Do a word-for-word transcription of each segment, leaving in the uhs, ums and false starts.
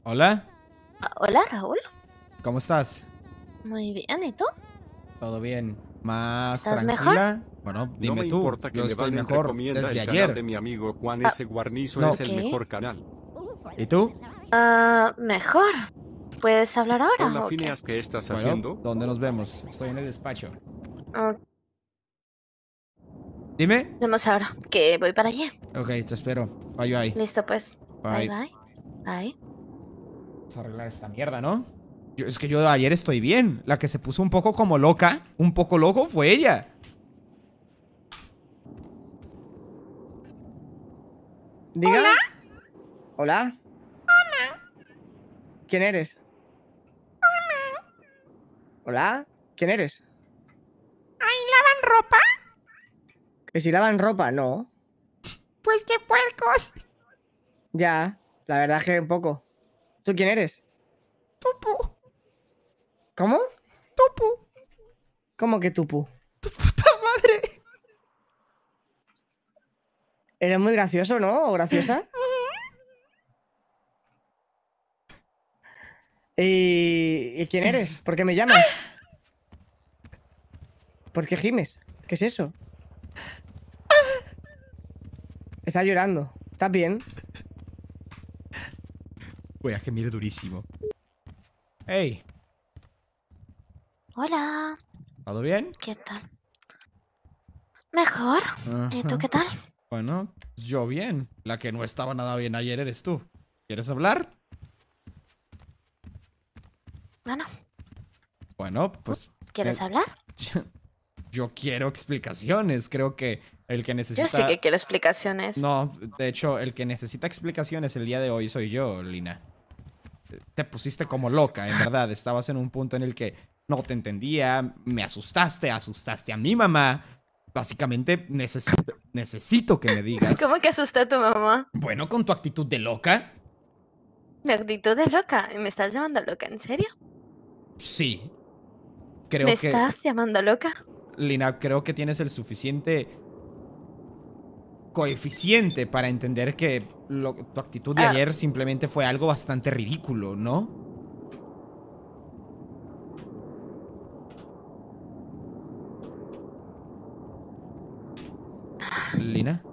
Hola, Ah, hola, Raúl. ¿cómo estás? Muy bien, ¿y tú? ¿Todo bien? ¿Más ¿Estás mejor? tranquila? Bueno, No dime me tú. importa que Yo me estoy Valen mejor recomienda desde el canal ayer. de mi amigo Juan Ah, S. Guarnizo, No. es ok. el mejor canal. ¿Y tú? Ah, mejor. ¿Puedes hablar Hola ahora o qué? Phineas, ¿qué estás Bueno, haciendo? ¿dónde nos vemos? Estoy en el despacho. Ok, Dime. vemos ahora, que voy para allí. Ok, te espero. Bye, bye. Listo, pues. Bye, Bye. bye. Bye. Vamos a arreglar esta mierda, ¿no? Yo, es que yo ayer estoy bien. La que se puso un poco como loca, un poco loco, fue ella. Diga. Hola. ¿Quién eres? Hola. ¿Quién eres? ¿Ahí lavan ropa? ¿Que si lavan ropa? No. Pues qué puercos. Ya, la verdad es que un poco. ¿Tú quién eres? Tupu, ¿Cómo? tupu. ¿Cómo que tú, pu? ¡Puta madre! Eres muy gracioso, ¿no? ¿O graciosa? ¿Y... ¿Y quién eres? ¿Por qué me llamas? ¿Por qué gimes? ¿Qué es eso? Estás llorando. ¿Estás bien? Voy a gemir durísimo. Hey, Hola. ¿todo bien? ¿Qué tal? Mejor. ¿Y tú Ajá. qué tal? Bueno, yo bien. La que no estaba nada bien ayer eres tú. ¿Quieres hablar? Bueno, Bueno, pues ¿quieres eh, hablar? yo, yo quiero explicaciones. Creo que el que necesita... Yo sí que quiero explicaciones. No, de hecho, el que necesita explicaciones el día de hoy soy yo, Lina. Te pusiste como loca, en verdad. Estabas en un punto en el que no te entendía, me asustaste, asustaste a mi mamá. Básicamente, necesito, necesito que me digas. ¿Cómo que asusté a tu mamá? Bueno, con tu actitud de loca, Mi actitud de loca. ¿Me estás llamando loca? ¿En serio? sí. ¿Me Creo que, estás llamando loca? Lina, creo que tienes el suficiente coeficiente para entender que lo- tu actitud de Ah, ayer simplemente fue algo bastante ridículo, ¿no? Lina.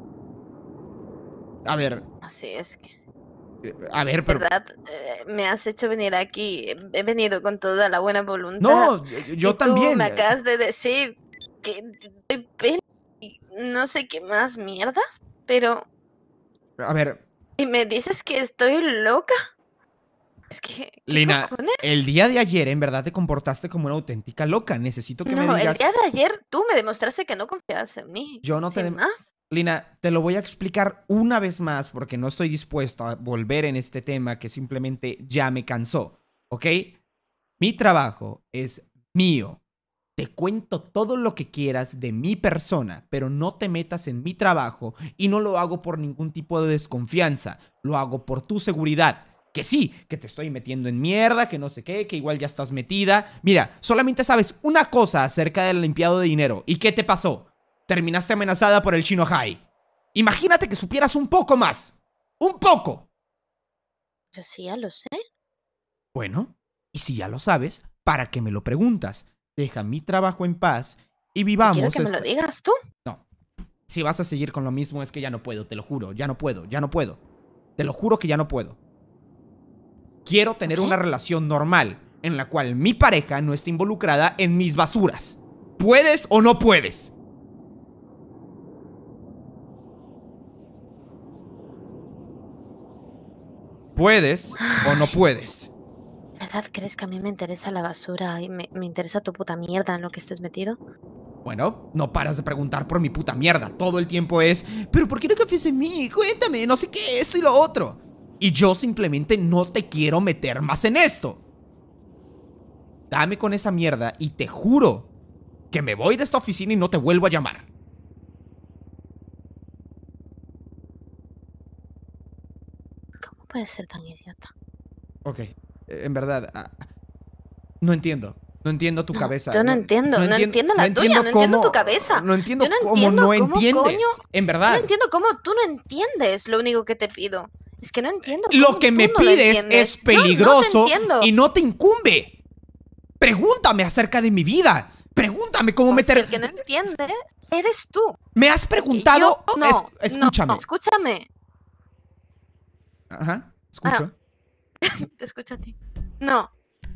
A ver, así es que... eh, a ver, pero... ¿Verdad? Eh, me has hecho venir aquí. He he venido con toda la buena voluntad. No, yo, yo Y tú me también. acabas de decir que doy pena y no sé qué más mierdas, pero... A ver, Y me dices que estoy loca. Es que... ¿Qué Lina, cojones? el día de ayer en verdad te comportaste como una auténtica loca. Necesito que me No, el digas... día de ayer tú me demostraste que no confiabas en mí. Yo no te... Sin dem- más. Lina, te lo voy a explicar una vez más porque no estoy dispuesto a volver en este tema que simplemente ya me cansó, ¿ok? Mi trabajo es mío. Te cuento todo lo que quieras de mi persona, pero no te metas en mi trabajo y no lo hago por ningún tipo de desconfianza. Lo hago por tu seguridad. Que sí, que te estoy metiendo en mierda, que no sé qué, que igual ya estás metida. Mira, solamente sabes una cosa acerca del limpiado de dinero. ¿Y qué te pasó? Terminaste amenazada por el Chino High. Imagínate que supieras un poco más. ¡Un poco! Yo sí, ya lo sé. Bueno, y si ya lo sabes, ¿para qué me lo preguntas? Deja mi trabajo en paz y Y vivamos quiero que me lo esta... digas tú. No, si vas a seguir con lo mismo es que ya no puedo, te lo juro, ya no puedo, ya no puedo. Te lo juro que ya no puedo. Quiero tener Ok. una relación normal en la cual mi pareja no esté involucrada en mis basuras. ¿Puedes o no puedes? ¿Puedes o no puedes? ¿Verdad crees que a mí me interesa la basura y me, me interesa tu puta mierda en lo que estés metido? Bueno, no paras de preguntar por mi puta mierda. Todo el tiempo es, ¿pero por qué no confías en mí? Cuéntame, no sé qué, esto y lo otro. Y yo simplemente no te quiero meter más en esto. Dame con esa mierda y te juro que me voy de esta oficina y no te vuelvo a llamar. ¿Cómo puedes ser tan idiota? Ok, en verdad, ah, no entiendo. No entiendo tu No, cabeza. yo no entiendo, no entiendo la tuya, no entiendo tu cabeza. No entiendo Yo no cómo entiendo no cómo entiendes. coño- En Yo verdad. no entiendo cómo tú no entiendes lo único que te pido. Es que no entiendo. Lo cómo que tú me no lo pides entiendes. es Yo peligroso no te entiendo. y no te incumbe. Pregúntame acerca de mi vida. Pregúntame cómo me... O sea, ter- el que no entiendes eres tú. ¿Me has preguntado? Yo no, Es- escúchame. no, escúchame. Ajá, escucho. Te escucho a ti. No.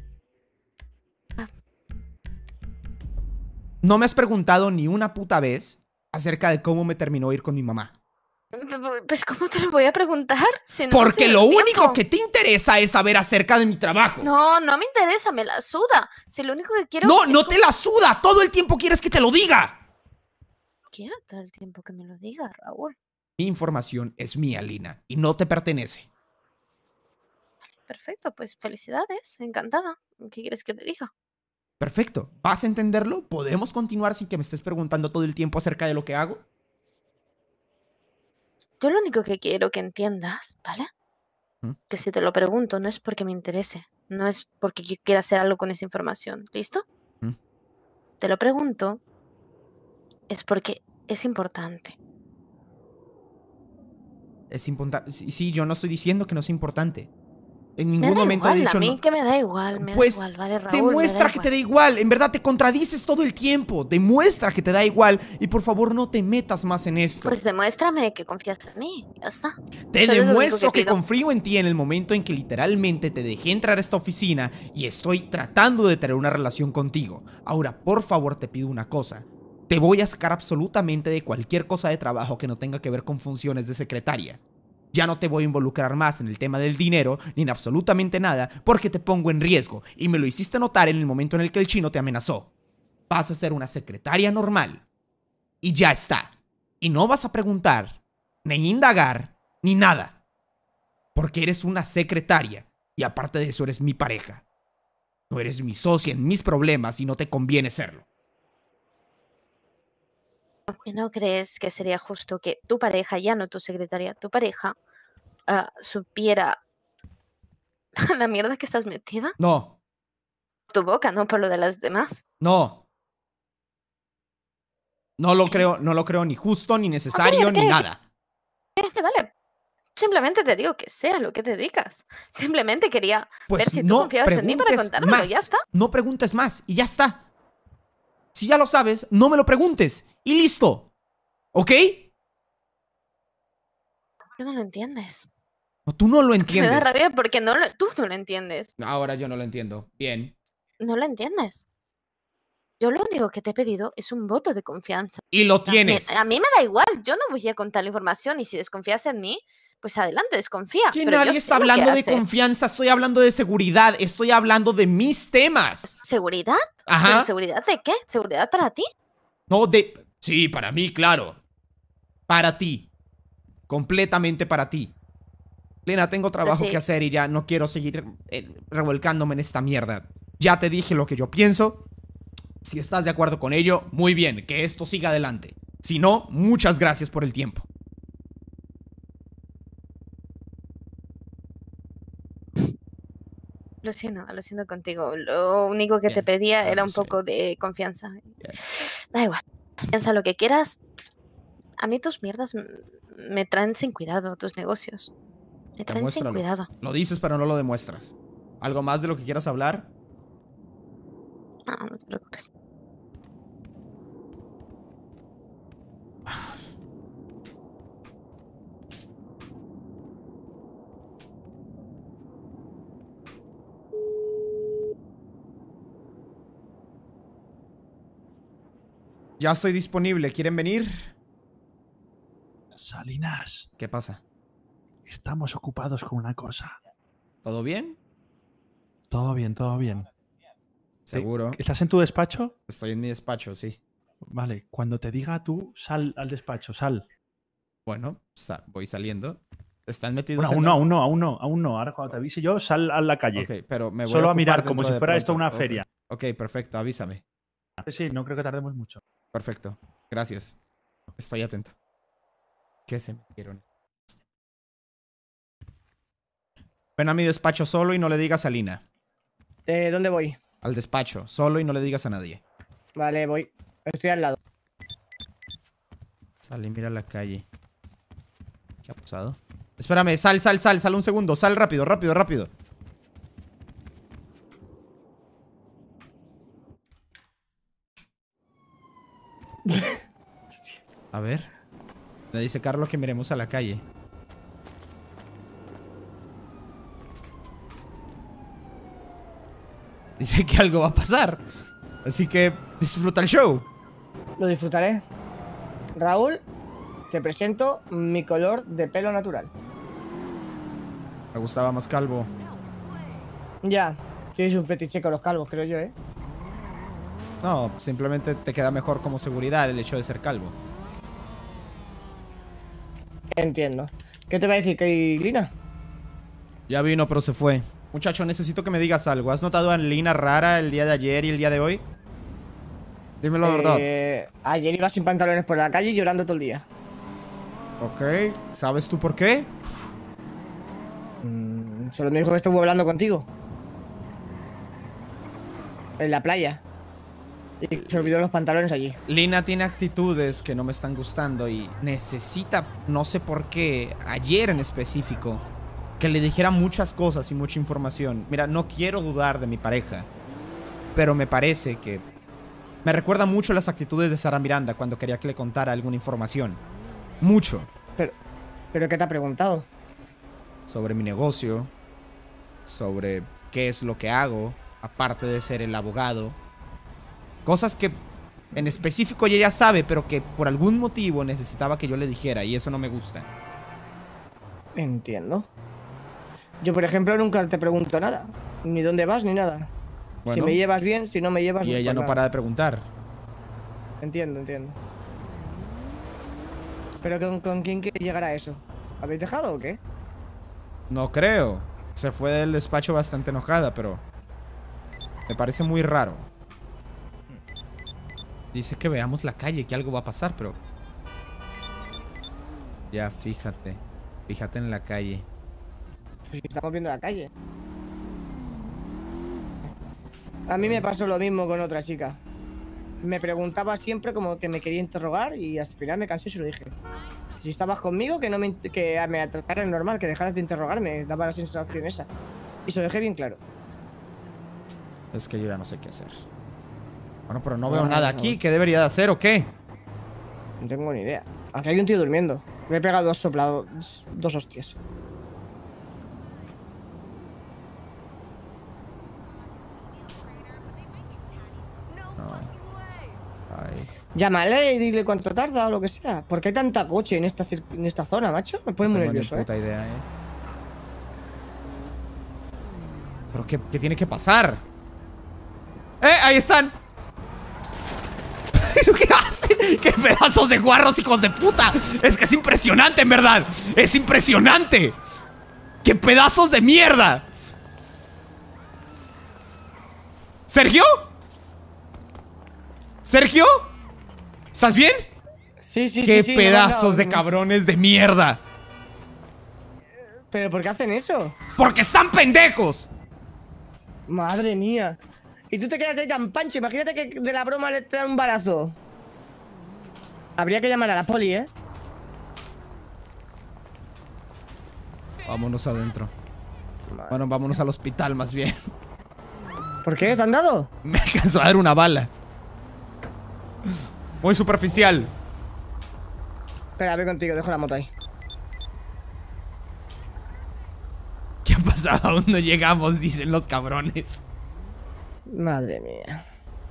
No me has preguntado ni una puta vez acerca de cómo me terminó ir con mi mamá. Pues, ¿cómo te lo voy a preguntar? Si no Porque sé lo el único tiempo. que te interesa es saber acerca de mi trabajo. No, no me interesa, me la suda. Si lo único que quiero. No, es no como- te la suda. Todo el tiempo quieres que te lo diga. Quiero todo el tiempo que me lo diga, Raúl. Mi información es mía, Lina, y no te pertenece. Perfecto, pues felicidades, encantada. ¿Qué quieres que te diga? Perfecto. ¿Vas a entenderlo? ¿Podemos continuar sin que me estés preguntando todo el tiempo acerca de lo que hago? Yo lo único que quiero que entiendas, ¿vale? ¿Mm? Que si te lo pregunto no es porque me interese, no es porque yo quiera hacer algo con esa información, ¿listo? ¿Mm? Te lo pregunto es porque es importante. Es importante. Sí, sí, yo no estoy diciendo que no es importante. En Me ningún da momento igual, he dicho a mí no. que me da igual, me Pues, da igual, vale, Raúl, Demuestra me da que te igual. da igual. En verdad te contradices todo el tiempo. Demuestra que te da igual. Y por favor no te metas más en esto. Pues demuéstrame que confías en mí, ya está. Te Solo es lo único demuestro que que, pido. confío en ti en el momento en que literalmente te dejé entrar a esta oficina y estoy tratando de tener una relación contigo. Ahora, por favor, te pido una cosa. Te voy a sacar absolutamente de cualquier cosa de trabajo que no tenga que ver con funciones de secretaria. Ya no te voy a involucrar más en el tema del dinero ni en absolutamente nada porque te pongo en riesgo y me lo hiciste notar en el momento en el que el chino te amenazó. Vas a ser una secretaria normal y ya está. Y no vas a preguntar, ni indagar, ni nada. Porque eres una secretaria y aparte de eso eres mi pareja. No eres mi socia en mis problemas y no te conviene serlo. ¿Y no crees que sería justo que tu pareja, ya no tu secretaria, tu pareja, ah, supiera la mierda que estás metida? No, Tu boca, no por lo de las demás. no. No lo ¿Qué? creo, no lo creo ni justo, ni necesario, ok, ni ok. nada. Eh, vale. Simplemente te digo que sea lo que te dedicas. Simplemente quería ver Pues si tú no confiabas en mí para preguntes contármelo, más. ya está. No preguntes más y ya está. Si ya lo sabes, no me lo preguntes y listo. ¿Ok? ¿Tú no lo entiendes? No, tú no lo Me da entiendes. rabia porque no lo, tú no lo entiendes. Ahora yo no lo entiendo. Bien. No lo entiendes. Yo lo único que te he pedido es un voto de confianza. Y lo O sea, tienes. me- a mí me da igual, yo no voy a contar la información y si desconfías en mí, pues adelante, desconfía. Que pero yo nadie sé está lo que hablando de hacer. confianza, estoy hablando de seguridad, estoy hablando de mis temas. ¿Seguridad? Ajá. ¿Pero seguridad de qué? ¿Seguridad para ti? No de... Sí, para mí, claro. Para ti. Completamente para ti. Lena, tengo trabajo sí. que hacer y ya no quiero seguir eh, revolcándome en esta mierda. Ya te dije lo que yo pienso. Si estás de acuerdo con ello, muy bien, que esto siga adelante. Si no, muchas gracias por el tiempo. Alucino, alucino contigo. Lo único que te Bien, pedía era un alucino. poco de confianza. Bien. Da igual. Piensa lo que quieras. A mí tus mierdas m- me traen sin cuidado, tus negocios. Me traen sin Demuéstralo. cuidado. Lo dices, pero no lo demuestras. ¿Algo más de lo que quieras hablar? No, no te preocupes. Ya estoy disponible, ¿quieren venir? Salinas, ¿Qué pasa? estamos ocupados con una cosa. ¿Todo bien? Todo bien, todo bien. Seguro. ¿Estás en tu despacho? Estoy en mi despacho, sí. Vale, cuando te diga tú, sal al despacho, sal. Bueno, sa- voy saliendo. ¿Están metidos Bueno, en aún la- no, aún no, aún no, aún no. Ahora cuando te avise yo, sal a la calle. Ok, pero me voy Solo a ocupar mirar, como dentro si de fuera esto pronto. una Ok. feria. Ok, perfecto, avísame. Sí, no creo que tardemos mucho. Perfecto, gracias. Estoy atento. ¿Qué se metieron? Ven a mi despacho solo y no le digas a Lina. ¿De dónde voy? Al despacho, solo y no le digas a nadie. Vale, voy. Estoy al lado. Sale y mira la calle. ¿Qué ha pasado? Espérame, sal, sal, sal, sal un segundo. Sal rápido, rápido, rápido. A ver. Me dice Carlos que miremos a la calle. Dice que algo va a pasar. Así que disfruta el show. Lo disfrutaré. Raúl, te presento mi color de pelo natural. Me gustaba más calvo. Ya, tienes un fetiche con los calvos, creo yo, ¿eh? No, simplemente te queda mejor como seguridad el hecho de ser calvo. Entiendo. ¿Qué te va a decir, Lina? Ya vino, pero se fue. Muchacho, necesito que me digas algo. ¿Has notado a Lina rara el día de ayer y el día de hoy? Dímelo la verdad. Eh, ayer iba sin pantalones por la calle llorando todo el día. Ok. ¿Sabes tú por qué? Mm, solo me dijo que estuvo hablando contigo. En la playa. Y se olvidó los pantalones allí. Lina tiene actitudes que no me están gustando y necesita, no sé por qué, ayer en específico, que le dijera muchas cosas y mucha información. Mira, no quiero dudar de mi pareja, pero me parece que me recuerda mucho las actitudes de Sara Miranda cuando quería que le contara alguna información. Mucho. Pero, ¿pero qué te ha preguntado? Sobre mi negocio, sobre qué es lo que hago, aparte de ser el abogado. Cosas que en específico ella ya sabe, pero que por algún motivo necesitaba que yo le dijera, y eso no me gusta. Entiendo. Yo, por ejemplo, nunca te pregunto nada. Ni dónde vas, ni nada. Bueno, si me llevas bien, si no me llevas... y ella pues no nada. para de preguntar. Entiendo, entiendo. ¿Pero con, con quién quieres llegar a eso? ¿Habéis dejado o qué? No creo. Se fue del despacho bastante enojada, pero me parece muy raro. Dice que veamos la calle, que algo va a pasar, pero... Ya, fíjate. Fíjate en la calle. Si estamos viendo la calle. A mí me pasó lo mismo con otra chica. Me preguntaba siempre como que me quería interrogar y al final me cansé y se lo dije. Si estabas conmigo, que no me, que me trataras normal, que dejaras de interrogarme. Daba la sensación esa. Y se lo dejé bien claro. Es que yo ya no sé qué hacer. Bueno, pero no veo Ah, nada no. aquí. ¿Qué debería de hacer o qué? No tengo ni idea. Aquí hay un tío durmiendo. Me he pegado dos soplados, dos hostias. Ay. Llámale y dile cuánto tarda o lo que sea. ¿Por qué hay tanta coche en esta, cir- en esta zona, macho? Me pone No muy tengo ni nervioso, puta eh. idea, eh. ¿Pero qué, qué tiene que pasar? ¡Eh! ¡Ahí están! ¿Pero qué hacen? ¡Qué pedazos de guarros, hijos de puta! Es que es impresionante, en verdad. ¡Es impresionante! ¡Qué pedazos de mierda! ¿Sergio? ¿Sergio? ¿Estás bien? Sí, sí, ¡Qué sí, sí, me han pedazos dado- de cabrones de mierda! ¿Pero por qué hacen eso? ¡Porque están pendejos! Madre mía. Y tú te quedas ahí tan pancho. Imagínate que de la broma le te da un balazo. Habría que llamar a la poli, ¿eh? Vámonos adentro. Bueno, vámonos al hospital más bien. ¿Por qué? ¿Te han dado? Me alcanzó a dar una bala. Muy superficial. Espera, voy contigo, dejo la moto ahí. ¿Qué ha pasado? Aún no llegamos, dicen los cabrones. Madre mía.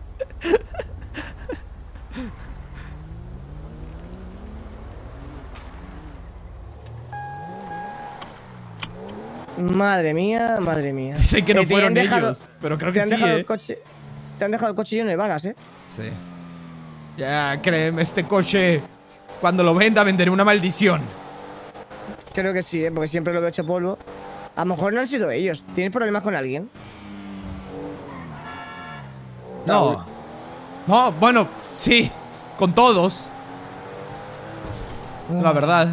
Madre mía, madre mía. Dicen que no Eh, te fueron han dejado- ellos, pero creo Te que han sí, dejado eh. el coche. Te han dejado el coche lleno de balas, ¿eh? Sí. Ya, créeme, este coche, cuando lo venda, venderé una maldición. Creo que sí, ¿eh? Porque siempre lo veo hecho polvo. A lo mejor no han sido ellos. ¿Tienes problemas con alguien? No. No, bueno, sí. Con todos. La verdad.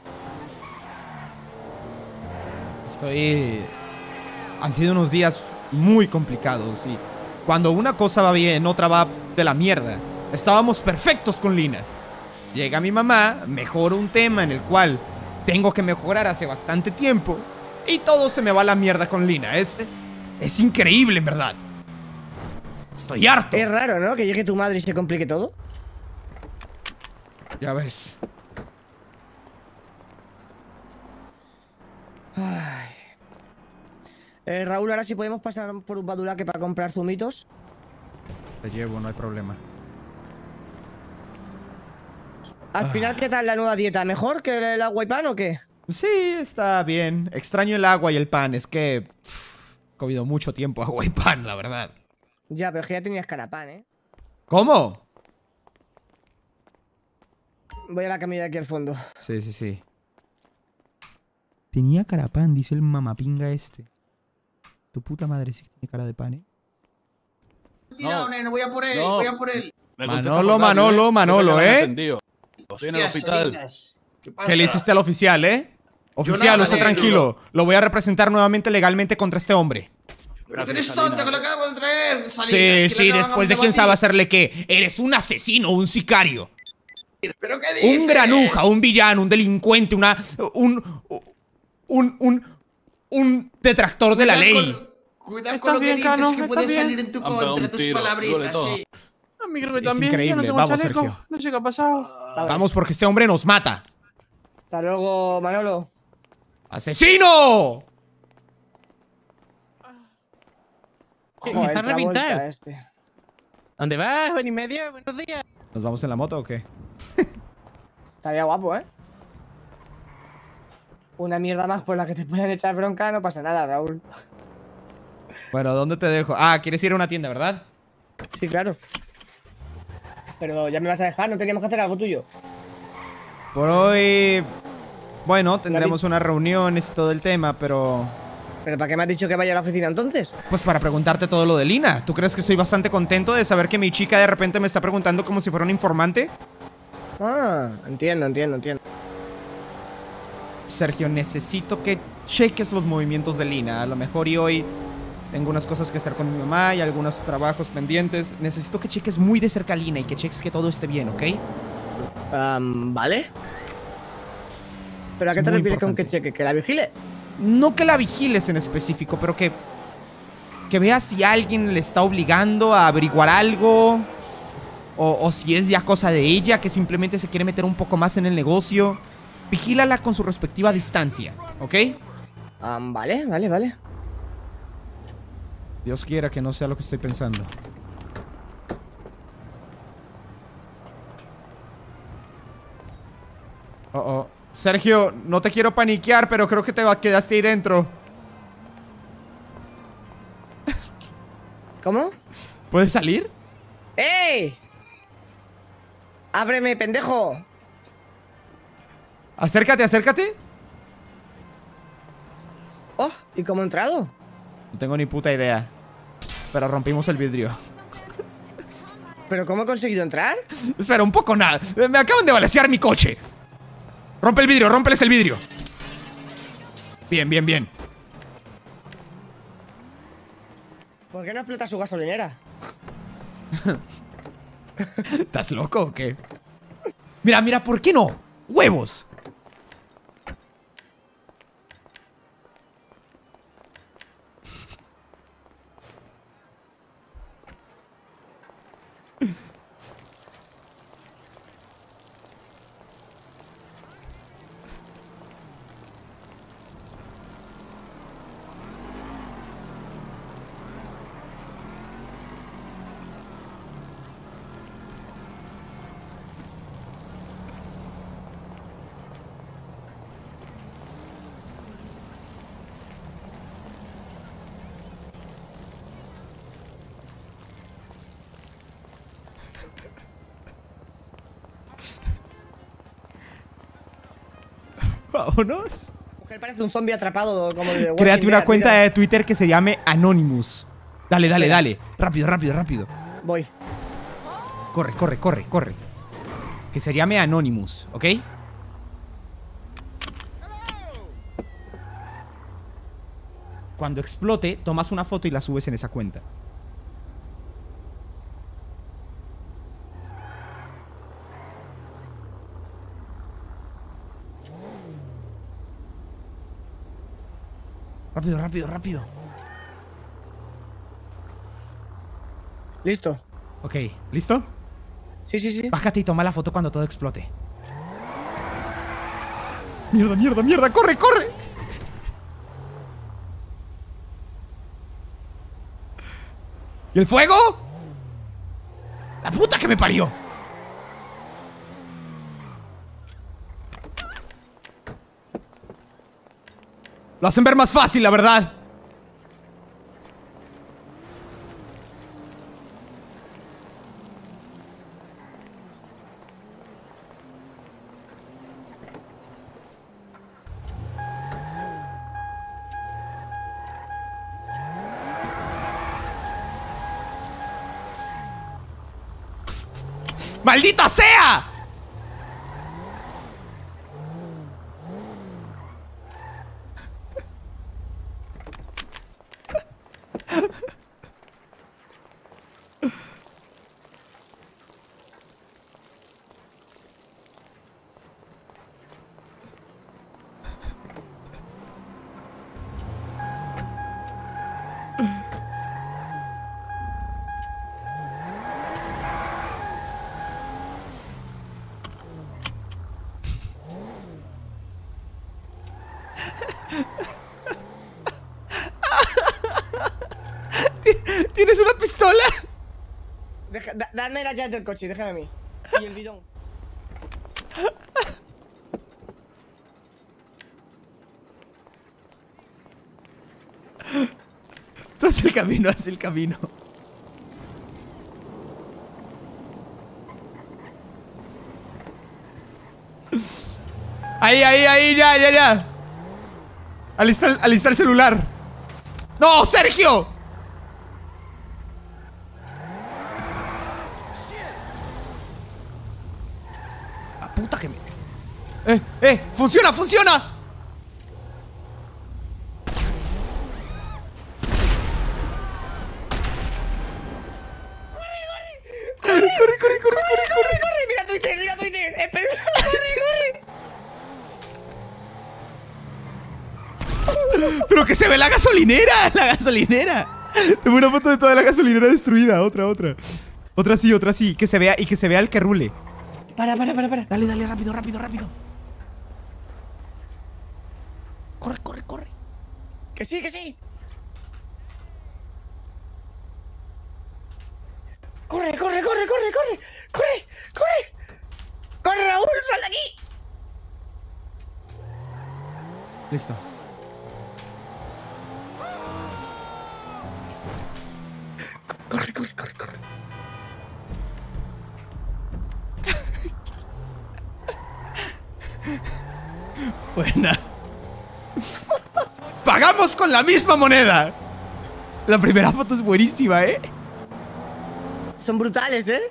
Estoy... Han sido unos días muy complicados y cuando una cosa va bien, otra va de la mierda. Estábamos perfectos con Lina. Llega mi mamá, mejora un tema en el cual Tengo que mejorar hace bastante tiempo. Y todo se me va a la mierda con Lina. Es, es increíble, en verdad. Estoy harto. Es raro, ¿no? Que llegue tu madre y se complique todo. Ya ves. Ay. Eh, Raúl, ahora sí podemos pasar por un badulaque para comprar zumitos. Te llevo, no hay problema. Al final, ¿qué tal la nueva dieta? ¿Mejor que el agua y pan o qué? Sí, está bien. Extraño el agua y el pan. Es que uff, he comido mucho tiempo agua y pan, la verdad. Ya, pero es que ya tenías cara a pan, ¿eh? ¿Cómo? Voy a la camilla de aquí al fondo. Sí, sí, sí. Tenía cara de pan, dice el mamapinga este. Tu puta madre sí que tiene cara de pan, ¿eh? Tirado, neno, voy a por él, No. voy a por él. Me contesta Manolo, por radio, Manolo, ¿eh? Manolo, Creo que me han ¿eh? atendido. Estoy en el Hostias, hospital. Salinas. ¿Qué pasa? ¿Qué le hiciste al oficial, eh? Oficial, nada, usted negro. tranquilo. Lo voy a representar nuevamente legalmente contra este hombre. Pero que eres Gracias, tonto, Salinas. que lo acabo de traer. Salinas, Sí, que sí, le acaban después de quién debatir. sabe hacerle qué. Eres un asesino, un sicario. ¿Pero qué dices? Un granuja, un villano, un delincuente, una. Un. Un. Un. Un detractor de la Cuidado ley. con- Cuidado ¿Estás con lo que bien, dices, Cano? que ¿Estás puede bien? salir en tu Han pegado contra un tus tiro, duele palabritas, todo. sí. A mí creo que Es también. increíble. Yo no tengo Vamos, chaleco. Sergio. No sé qué ha pasado. Vamos, porque este hombre nos mata. Hasta luego, Manolo. ¡Asesino! ¿Qué, Joder, me está Travolta reventado? este. ¿Dónde vas, buen y medio? Buenos días. ¿Nos vamos en la moto o qué? Estaría guapo, ¿eh? Una mierda más por la que te puedan echar bronca, no pasa nada, Raúl. Bueno, ¿dónde te dejo? Ah, quieres ir a una tienda, ¿verdad? Sí, claro. Pero ya me vas a dejar, no teníamos que hacer algo tuyo. Por hoy. Bueno, tendremos una reunión, es todo el tema, pero. ¿Pero para qué me has dicho que vaya a la oficina entonces? Pues para preguntarte todo lo de Lina. ¿Tú crees que estoy bastante contento de saber que mi chica de repente me está preguntando como si fuera un informante? Ah, entiendo, entiendo, entiendo. Sergio, necesito que cheques los movimientos de Lina. A lo mejor y hoy tengo unas cosas que hacer con mi mamá y algunos trabajos pendientes. Necesito que cheques muy de cerca a Lina y que cheques que todo esté bien, ¿ok? Um, ¿Vale? ¿Pero a Es qué te muy refieres con que importante. cheque? ¿Que la vigile? No que la vigiles en específico, pero que. Que veas si alguien le está obligando a averiguar algo. O, o si es ya cosa de ella, que simplemente se quiere meter un poco más en el negocio. Vigílala con su respectiva distancia, ¿ok? Um, vale, vale, vale. Dios quiera que no sea lo que estoy pensando. Oh, oh. Sergio, no te quiero paniquear, pero creo que te va- quedaste ahí dentro. ¿Cómo? ¿Puedes salir? ¡Ey! ¡Ábreme, pendejo! Acércate, acércate. Oh, ¿y cómo he entrado? No tengo ni puta idea. Pero rompimos el vidrio. ¿Pero cómo he conseguido entrar? Espera, un poco nada. Me acaban de balacear mi coche. Rompe el vidrio, rómpeles el vidrio. Bien, bien, bien. ¿Por qué no explota su gasolinera? ¿Estás loco o qué? Mira, mira, ¿por qué no? ¡Huevos! Vámonos. Mujer parece un zombie atrapado como de Créate Walking una Dead, cuenta mira. de Twitter que se llame Anonymous. Dale, dale, Espera. dale. Rápido, rápido, rápido. Voy. Corre, corre, corre, corre. Que se llame Anonymous, ¿ok? Cuando explote, tomas una foto y la subes en esa cuenta. rápido, rápido, rápido. Listo. Ok, ¿listo? Sí, sí, sí. Bájate y toma la foto cuando todo explote. Mierda, mierda, mierda, corre, corre. ¿Y el fuego? ¡La puta que me parió! Lo hacen ver más fácil, la verdad. ¡Maldita sea! ¿Tienes una pistola? Deja, da, dame las llaves del coche, déjame a mí. Y el bidón. Tú haz el camino, haz el camino. Ahí, ahí, ahí, ya, ya, ya. Alista, el- alista el celular. ¡No, Sergio! La puta que me... ¡Eh, eh! ¡Funciona, funciona! ¡Corre, corre, corre, corre, corre! ¡Corre, mira Twitter, mira Twitter! ¡Espera! ¡Corre, corre! ¡Pero que se ve la gasolinera! ¡La gasolinera! Tengo una foto de toda la gasolinera destruida. Otra, otra. Otra sí, otra sí. Que se vea y que se vea el que rule. Para, para, para, para. Dale, dale, rápido, rápido, rápido. Corre, corre, corre. Que sí, que sí. Corre, corre, corre, corre, corre. Corre, corre. Corre, Raúl, sal de aquí. Listo. Corre, corre, corre, corre. Buena. ¡Pagamos con la misma moneda! La primera foto es buenísima, ¿eh? Son brutales, ¿eh?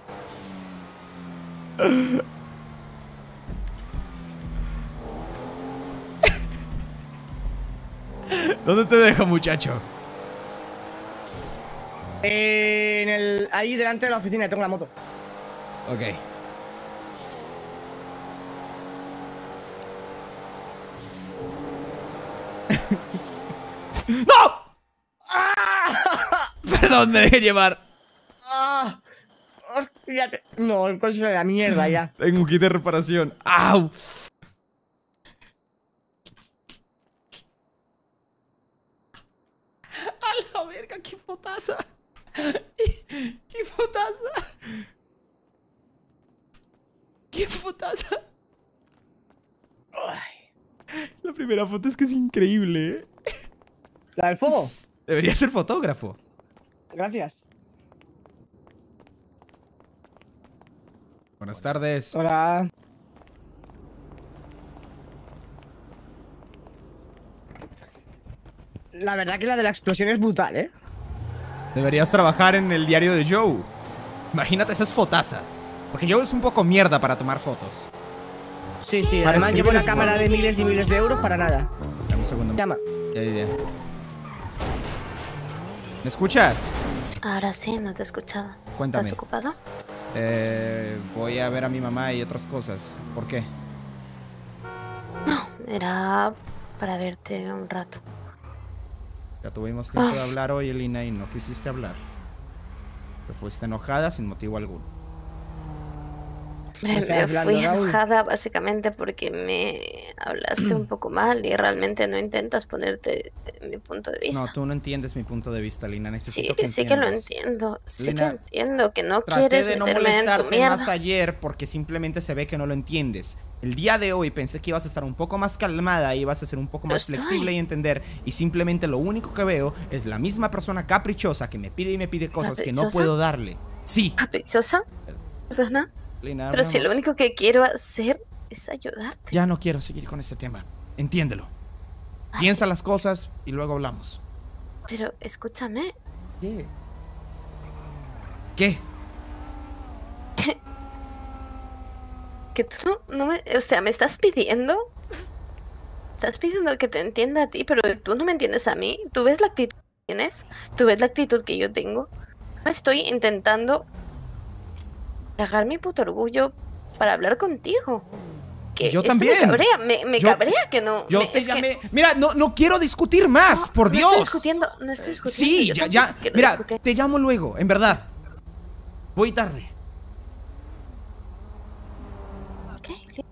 ¿Dónde te dejo, muchacho? Eh, en el... Ahí delante de la oficina tengo la moto. Ok. ¡No! Perdón, me dejé llevar. ¡Ah! Hostia, te- no, el coche de la mierda ya. Tengo un kit de reparación. ¡Au! ¡A la verga! ¡Qué fotaza! ¡Qué fotaza! ¡Qué fotaza! La primera foto es que es increíble, ¿eh? ¿La del fuego? Debería ser fotógrafo. Gracias. Buenas tardes. Hola. La verdad que la de la explosión es brutal, ¿eh? Deberías trabajar en el diario de Joe. Imagínate esas fotazas. Porque Joe es un poco mierda para tomar fotos. Sí, sí, Para además escribir llevo una es cámara bueno. de miles y miles de euros para nada. Dame un segundo. Llama. Ya, ya, ya. ¿Me escuchas? Ahora sí, no te escuchaba. Cuéntame. ¿Estás ocupado? Eh, voy a ver a mi mamá y otras cosas. ¿Por qué? No, era para verte un rato. Ya tuvimos tiempo de Ay. hablar hoy, Elina, y no quisiste hablar. Te fuiste enojada sin motivo alguno. Me, estás me hablando, fui Raúl? enojada básicamente porque me hablaste un poco mal y realmente no intentas ponerte en mi punto de vista. No, tú no entiendes mi punto de vista, Lina. Sí, Necesito que sí que lo entiendas. entiendo. Sí Lina, que entiendo que no Traté quieres de no meterme en tu molestarte más mierda. ayer porque simplemente se ve que no lo entiendes. El día de hoy pensé que ibas a estar un poco más calmada, ibas a ser un poco Lo más estoy. flexible y entender. Y simplemente lo único que veo es la misma persona caprichosa que me pide y me pide cosas que no ¿Caprichosa? puedo darle. Sí, ¿Caprichosa? ¿Perdona? Lina, Pero si lo hablamos. único que quiero hacer es ayudarte. Ya no quiero seguir con este tema. Entiéndelo. Ay, Piensa las cosas y luego hablamos. Pero escúchame. ¿Qué? ¿Qué? Que tú no, no me... O sea, me estás pidiendo... Estás pidiendo que te entienda a ti, pero tú no me entiendes a mí. ¿Tú ves la actitud que tienes? ¿Tú ves la actitud que yo tengo? No estoy intentando... tragar mi puto orgullo para hablar contigo. Que Yo esto también. Me cabrea, me, me Yo- cabrea que no... Yo me- te es que llamé. Mira, no, no quiero discutir más, no, por no Dios. estoy discutiendo, no estoy discutiendo. Sí, yo ya, tampoco ya. quiero Mira, discutir. te llamo luego, en verdad. Voy tarde. Ok,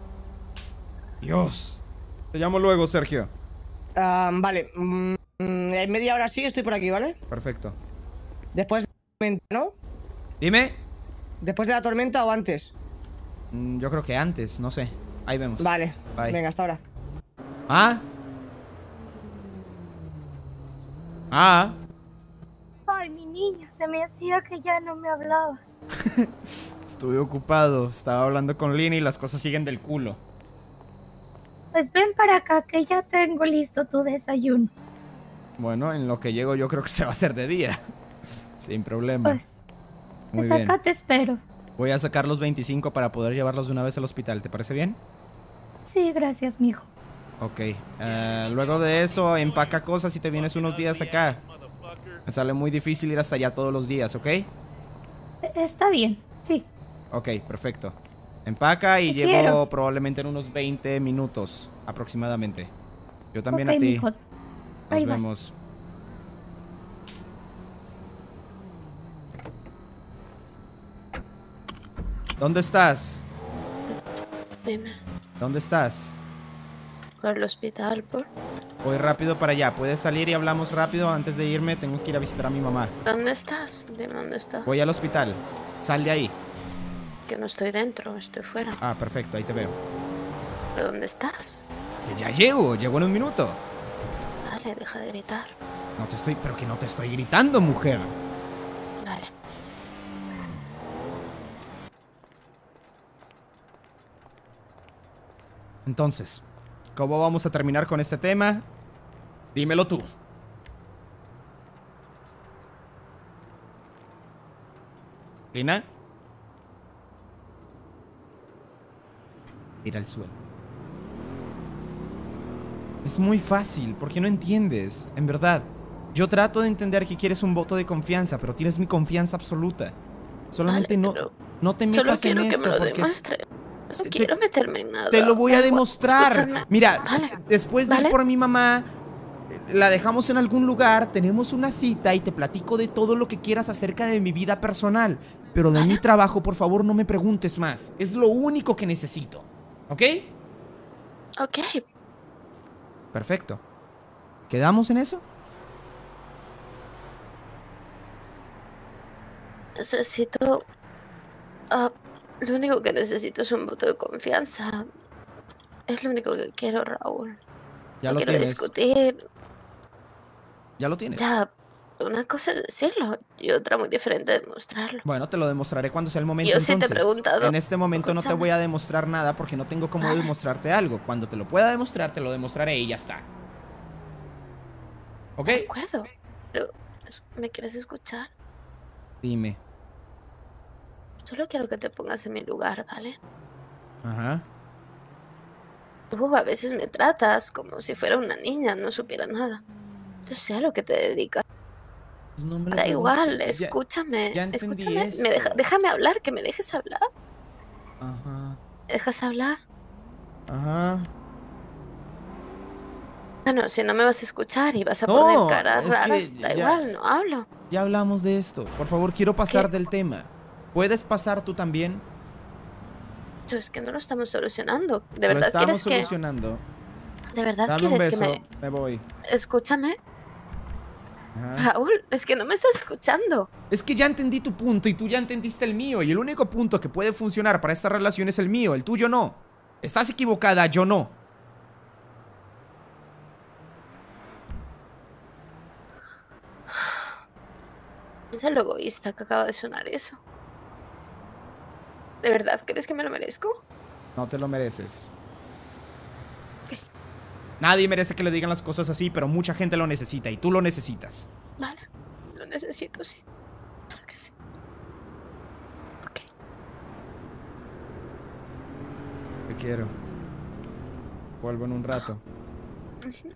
Dios. Te llamo luego, Sergio. Ah, vale. mm, mm, en media hora sí estoy por aquí, ¿vale? Perfecto. Después de la tormenta, ¿no? Dime. Después de la tormenta o antes. Mm, Yo creo que antes, no sé. Ahí vemos. Vale. Bye. Venga, hasta ahora. Ah. Ah. Ay, mi niña, se me hacía que ya no me hablabas. Estuve ocupado. Estaba hablando con Lina y las cosas siguen del culo. Pues ven para acá que ya tengo listo tu desayuno. Bueno, en lo que llego yo creo que se va a hacer de día. Sin problema. Pues, Muy pues bien. acá te espero. Voy a sacar los veinticinco para poder llevarlos de una vez al hospital. ¿Te parece bien? Sí, gracias, mijo. Ok. eh, luego de eso, empaca cosas y te vienes unos días acá. Me sale muy difícil ir hasta allá todos los días, ¿ok? E- Está bien, sí. Ok, perfecto. Empaca y Te llego quiero. probablemente en unos veinte minutos aproximadamente. Yo también Ok, a ti. mijo. Nos Bye, bye. vemos. ¿Dónde estás? dime. ¿Dónde estás? Por el hospital, por... Voy rápido para allá. ¿Puedes salir y hablamos rápido? Antes de irme, tengo que ir a visitar a mi mamá. ¿Dónde estás? Dime dónde estás. Voy al hospital. Sal de ahí. Que no estoy dentro, estoy fuera. Ah, perfecto, ahí te veo. ¿Pero dónde estás? Que ya llego, llego en un minuto. Dale, deja de gritar. No te estoy, pero que no te estoy gritando, mujer. Dale. Entonces, ¿cómo vamos a terminar con este tema? Dímelo tú. ¿Lina? Ir al suelo. Es muy fácil, porque no entiendes, en verdad. Yo trato de entender que quieres un voto de confianza, pero tienes mi confianza absoluta. Solamente Dale, no, pero no te Solo metas en quiero que esto me lo porque es- demuestre. No te- quiero meterme en nada. te lo voy a Agua, demostrar. escúchame. Mira, Vale. después de ir ¿Vale? por mi mamá, eh, la dejamos en algún lugar, tenemos una cita y te platico de todo lo que quieras acerca de mi vida personal. Pero de mi trabajo, por favor, no me preguntes más. Es lo único que necesito. ¿Ok? Ok, Perfecto. ¿Quedamos en eso? necesito... ah, lo único que necesito es un voto de confianza. Es lo único que quiero, Raúl. Ya no lo quiero tienes. discutir. Ya lo tienes. Ya, una cosa es decirlo y otra muy diferente demostrarlo. Bueno, te lo demostraré cuando sea el momento. Yo sí te he entonces. preguntado. En este momento no te Escúchame. voy a demostrar nada porque no tengo cómo Vale. demostrarte algo. Cuando te lo pueda demostrar, te lo demostraré y ya está. ¿Ok? De acuerdo. Pero, es- ¿me quieres escuchar? Dime. Solo quiero que te pongas en mi lugar, ¿vale? Ajá. Tú a veces me tratas como si fuera una niña, no supiera nada. Yo sé a lo que te dedicas. Pues no me lo Da igual, preguntes. Ya- escúchame. ya entendí escúchame. Me eso. deja- déjame hablar, que me dejes hablar. Ajá. ¿Me dejas hablar? Ajá. Bueno, si no me vas a escuchar y vas a No, poner caras es que raras, da ya- igual, no hablo. Ya hablamos de esto. Por favor, quiero pasar ¿Qué? del tema. ¿Puedes pasar tú también? Yo es que no lo estamos solucionando. ¿De Lo verdad estamos quieres que...? solucionando. ¿De verdad Dame un quieres beso, que me...? me voy. Escúchame, Ajá. Raúl, es que no me estás escuchando. Es que ya entendí tu punto y tú ya entendiste el mío. Y el único punto que puede funcionar para esta relación es el mío, el tuyo no. Estás equivocada, yo no. Es el egoísta que acaba de sonar eso. ¿De verdad crees que me lo merezco? No te lo mereces. Ok. Nadie merece que le digan las cosas así, pero mucha gente lo necesita y tú lo necesitas. Vale, lo necesito, sí. Claro que sí. Ok. Te quiero. Vuelvo en un rato. Ujú.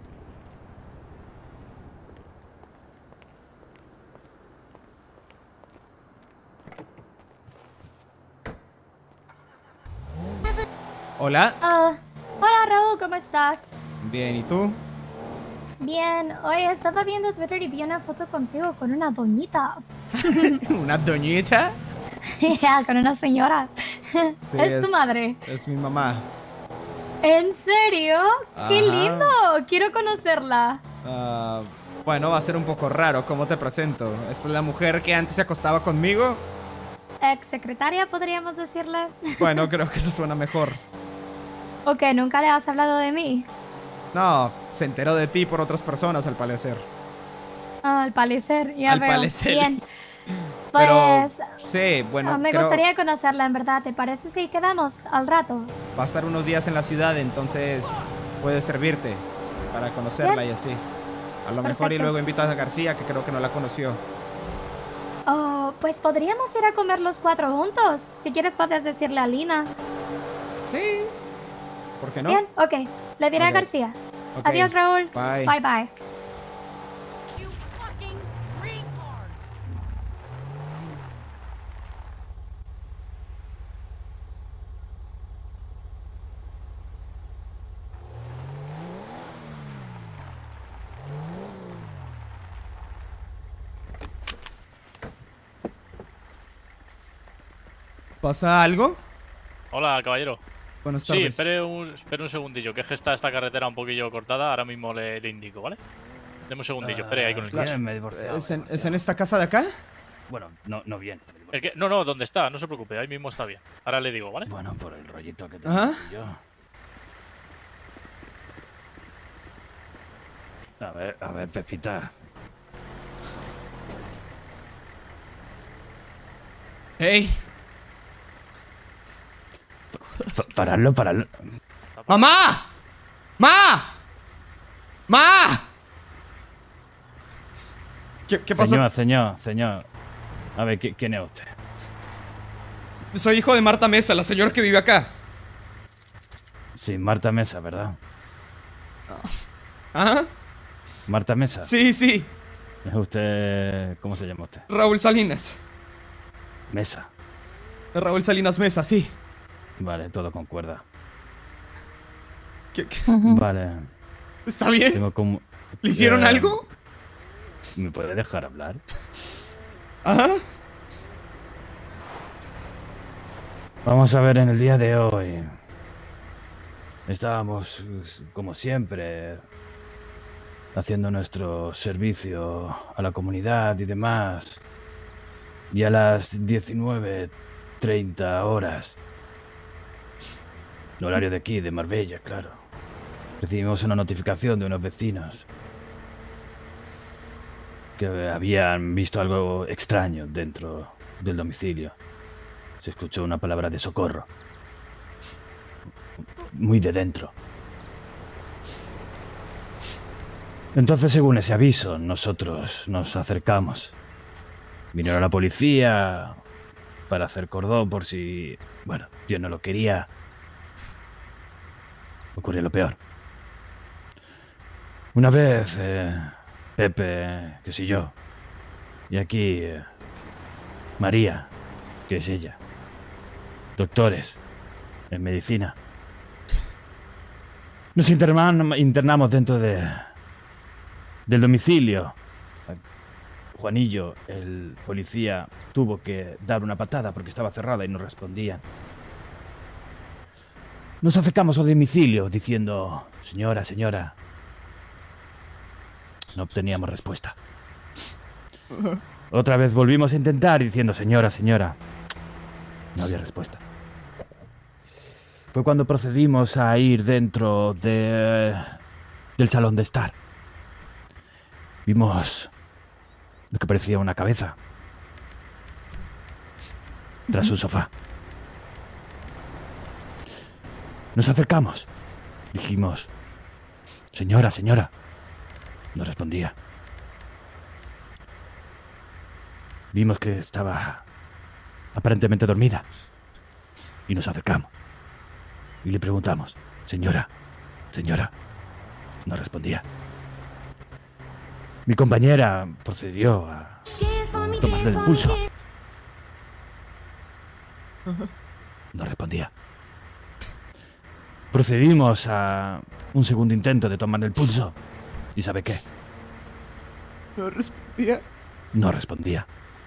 Hola. Ah, hola Raúl, ¿cómo estás? Bien, ¿y tú? Bien, oye, estaba viendo Twitter y vi una foto contigo con una doñita. ¿Una doñita? Ya, con una señora. Sí, es tu madre. Es mi mamá. ¿En serio? ¡Qué Ajá. lindo! Quiero conocerla. Ah, bueno, va a ser un poco raro. ¿Cómo te presento? Esta es la mujer que antes se acostaba conmigo. Ex secretaria, podríamos decirle. Bueno, creo que eso suena mejor. Ok, nunca le has hablado de mí. No, se enteró de ti por otras personas, al parecer. Ah, al parecer, ya Al veo. parecer. Bien. Pero, Pues, sí, bueno, ah, me creo gustaría conocerla, en verdad. ¿Te parece si quedamos al rato? va a estar unos días en la ciudad, entonces puede servirte para conocerla y así. A lo mejor y Perfecto. luego invito a García, que creo que no la conoció. Oh, pues podríamos ir a comer los cuatro juntos. Si quieres, puedes decirle a Lina. Sí. ¿Por qué no? Bien, ok. Le diré Ok. a García. Ok. Adiós, Raúl. Bye. Bye, bye. ¿Pasa algo? Hola, caballero. Buenas Sí, tardes. espere un, espere un segundillo, que es que está esta carretera un poquillo cortada. Ahora mismo le, le indico, ¿vale? Deme un segundillo, espere ahí con el La- coche. me he divorciado. ¿Es en, es en esta casa de acá? Bueno, no, no bien. El que- no, no, ¿dónde está? No se preocupe, ahí mismo está bien. Ahora le digo, ¿vale? Bueno, por el rollito que tengo Ajá. yo. A ver, a ver, Pepita. ¡Ey! Pa- paradlo, paradlo. ¡Mamá! ¡Ma! ¡Ma! ¿Qué, qué pasó? Señor, señor, señor. A ver, ¿qui- ¿quién es usted? Soy hijo de Marta Mesa, la señora que vive acá. Sí, Marta Mesa, ¿verdad? ¿Ah? Marta Mesa. Sí, sí. ¿Es usted... ¿Cómo se llama usted? Raúl Salinas. Mesa. Raúl Salinas Mesa, sí. Vale, todo concuerda. ¿Qué- qué? Vale. ¿Está bien? Tengo como... ¿Le hicieron Eh, algo? ¿Me puede dejar hablar? ¿Ah? Vamos a ver, en el día de hoy estábamos, como siempre, haciendo nuestro servicio a la comunidad y demás. Y a las diecinueve treinta horas, horario de aquí, de Marbella, claro, recibimos una notificación de unos vecinos que habían visto algo extraño dentro del domicilio. Se escuchó una palabra de socorro. Muy de dentro. Entonces, según ese aviso, nosotros nos acercamos. Vinieron la policía para hacer cordón por si... Bueno, Dios no lo quería. Ocurrió lo peor. Una vez, eh, Pepe, que soy yo, y aquí, eh, María, que es ella, doctores en medicina, Nos internan- internamos dentro de del domicilio. Juanillo, el policía, tuvo que dar una patada porque estaba cerrada y no respondían. Nos acercamos al domicilio diciendo, señora, señora. No obteníamos respuesta. Otra vez volvimos a intentar diciendo, señora, señora. No había respuesta. Fue cuando procedimos a ir dentro de, del salón de estar. Vimos lo que parecía una cabeza tras un sofá. Nos acercamos. Dijimos, señora, señora. No respondía. Vimos que estaba aparentemente dormida. Y nos acercamos. Y le preguntamos, señora, señora. No respondía. Mi compañera procedió a tomarle el pulso. No respondía. Procedimos a un segundo intento de tomarle el pulso. ¿Y sabe qué? No respondía. No respondía.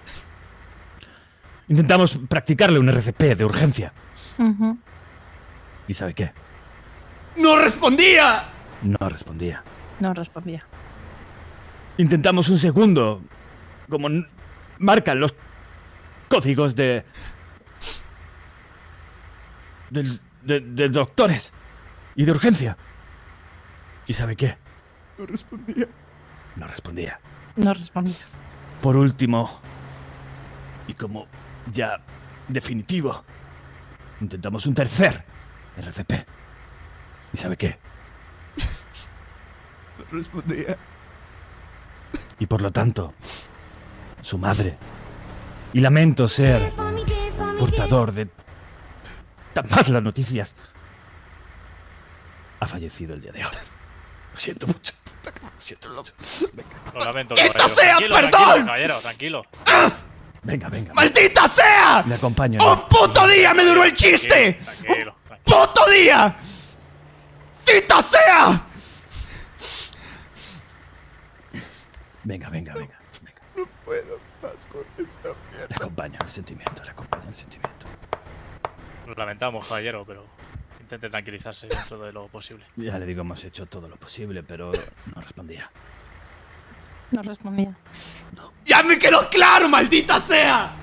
Intentamos practicarle un R C P de urgencia. Ujú. ¿Y sabe qué? ¡No respondía! No respondía. No respondía. Intentamos un segundo, como n- marcan los códigos de... del- de, de doctores y de urgencia. ¿Y sabe qué? No respondía. No respondía. No respondía. Por último, y como ya definitivo, intentamos un tercer R C P. ¿Y sabe qué? No respondía. Y por lo tanto, su madre. Y lamento ser portador de tan malas noticias. Ha fallecido el día de hoy. Lo siento mucho. Lo siento mucho. Venga, Lo lamento, ¡Esta caballero. sea, Tranquilo, perdón! tranquilo, caballero, tranquilo. venga. venga. ¡Maldita sea! Le acompaño. ¡Un puto día me duró el chiste! Tranquilo, tranquilo. ¡Puto día! ¡Maldita sea! Venga, venga, venga. venga. No puedo más con esta Le mierda. acompaño el sentimiento, le acompaño el sentimiento. Lo lamentamos, caballero, pero intente tranquilizarse dentro de lo posible. Ya le digo, hemos hecho todo lo posible, pero no respondía. No respondía. ¡Ya me quedó claro, maldita sea!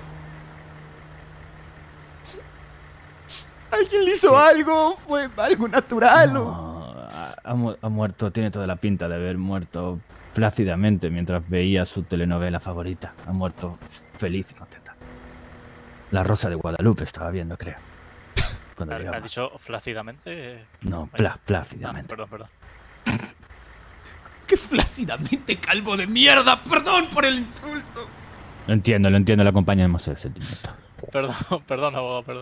¿Alguien le hizo algo? ¿Fue algo natural o...? No, ha, ha mu- ha muerto, tiene toda la pinta de haber muerto plácidamente mientras veía su telenovela favorita. Ha muerto feliz y contenta. La Rosa de Guadalupe estaba viendo, creo. Cuando ¿Me has llegamos. dicho flácidamente? No, Vaya. plá- Ah, plácidamente. perdón, perdón. ¡Qué flácidamente, calvo de mierda! ¡Perdón por el insulto! Lo entiendo, lo entiendo, le acompañamos el sentimiento. Perdón, perdón, abogado, perdón.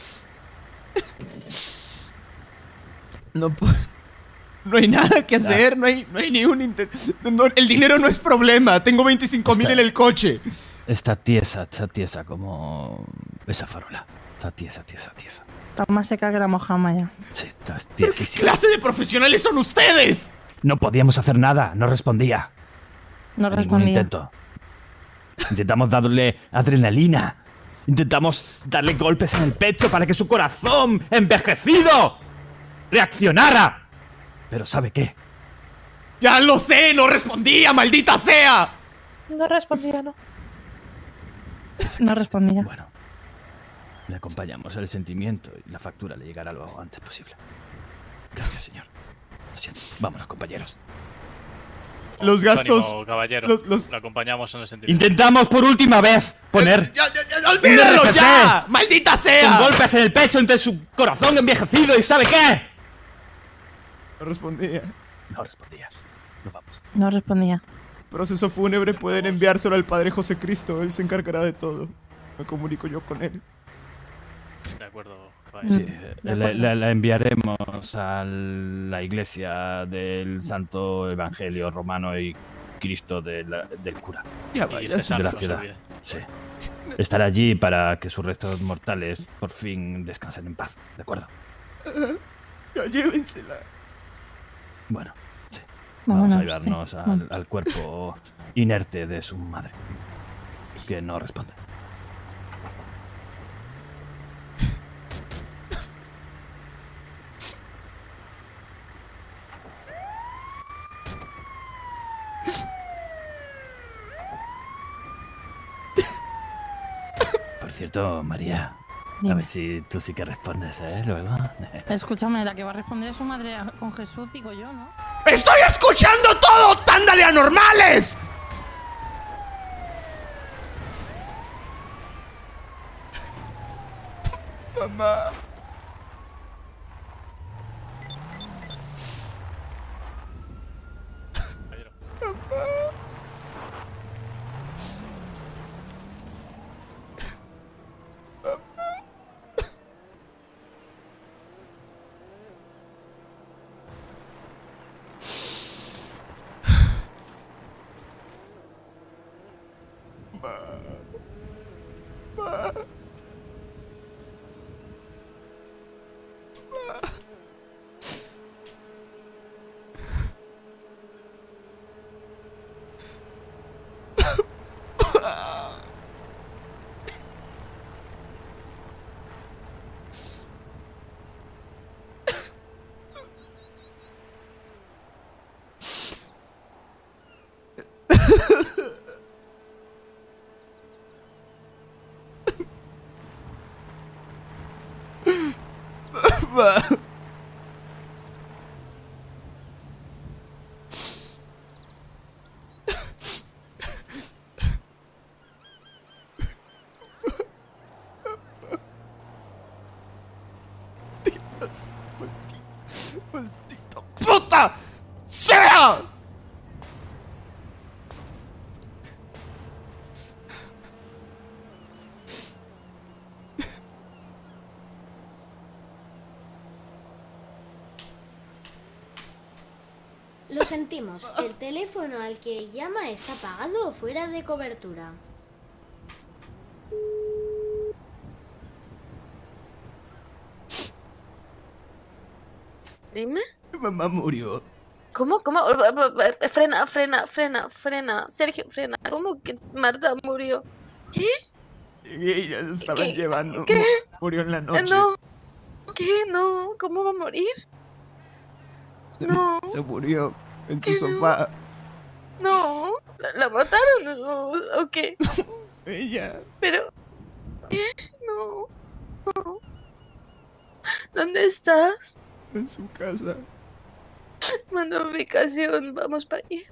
No puedo... No hay nada que hacer, no hay, no hay ni un intento. No, el dinero no es problema, tengo veinticinco mil en el coche. Está tiesa, está tiesa como esa farola. Está tiesa, tiesa, tiesa. Está más seca que la mojama ya. Sí, está ¿Qué tiesísima. clase de profesionales son ustedes? No podíamos hacer nada, no respondía. No A ningún respondía. intento. Intentamos darle adrenalina. Intentamos darle golpes en el pecho para que su corazón envejecido reaccionara. Pero ¿sabe qué? Ya lo sé, no respondía, maldita sea. No respondía, no. No respondía. Bueno, le acompañamos el sentimiento y la factura le llegará lo antes posible. Gracias, señor. Lo siento. Vámonos, compañeros. Los gastos... Ánimo, caballero. los- los- Le acompañamos en el sentimiento. Intentamos por última vez poner ¡Ya, ya, ya! ¡Olvídalo Un R C P. ya! ¡Maldita con sea! golpes en el pecho entre su corazón envejecido y ¿sabe qué? No respondía. No respondía. Nos vamos. No respondía. Proceso fúnebre pueden enviárselo al Padre José Cristo, él se encargará de todo. Me comunico yo con él. De acuerdo, Mm. caballero. Sí, de la, acuerdo. la- la enviaremos a la iglesia del Santo Evangelio Romano y Cristo de la- del cura. Ya Y vaya. César, de la no se ciudad. olvide. Sí. Estará allí para que sus restos mortales por fin descansen en paz. ¿De acuerdo? Ya llévensela. Bueno, sí. Vamos Vámonos, a llevarnos sí, al, vamos. al cuerpo inerte de su madre, que no responde. Por cierto, María, Dime. a ver si tú sí que respondes, ¿eh? Luego. Escúchame, la que va a responder es su madre a- con Jesús, digo yo, ¿no? ¡Estoy escuchando todo! ¡Tanda de anormales! Mamá. ¡Maldita puta! ¡Sea! Lo sentimos, el teléfono al que llama está apagado o fuera de cobertura. Dime. Mamá murió. ¿Cómo? ¿Cómo? Frena, frena, frena, frena. Sergio, frena. ¿Cómo que Marta murió? ¿Qué? Ella se estaban ¿Qué? llevando. ¿Qué? Murió en la Eh, noche. No. ¿Qué? No. ¿Cómo va a morir? No. Se murió en su ¿Qué no? sofá. No. ¿La, la mataron o, o qué? Ella. Pero... ¿Qué? No. No. ¿Dónde estás? En su casa. Manda ubicación. Vamos para allá.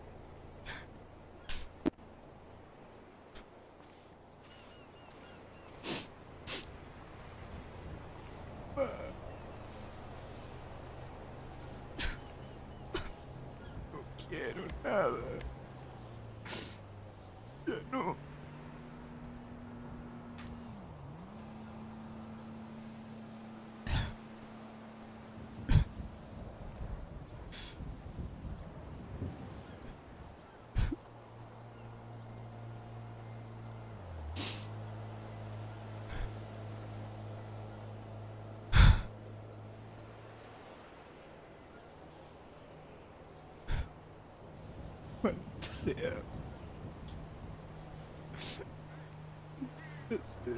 No quiero nada. Ya no. Maldita sea. Este...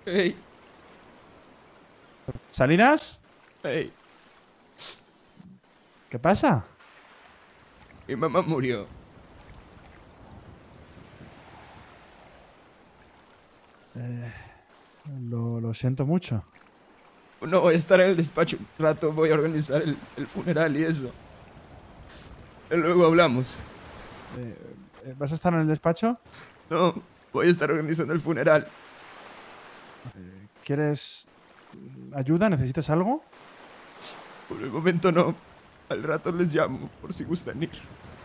Hey. ¿Salinas? Hey. ¿Qué pasa? Mi mamá murió. Eh, lo, lo siento mucho. No voy a estar en el despacho un rato, voy a organizar el, el funeral y eso. Y luego hablamos. Eh, ¿Vas a estar en el despacho? No, voy a estar organizando el funeral. ¿Quieres ayuda? ¿Necesitas algo? Por el momento no. Al rato les llamo, por si gustan ir.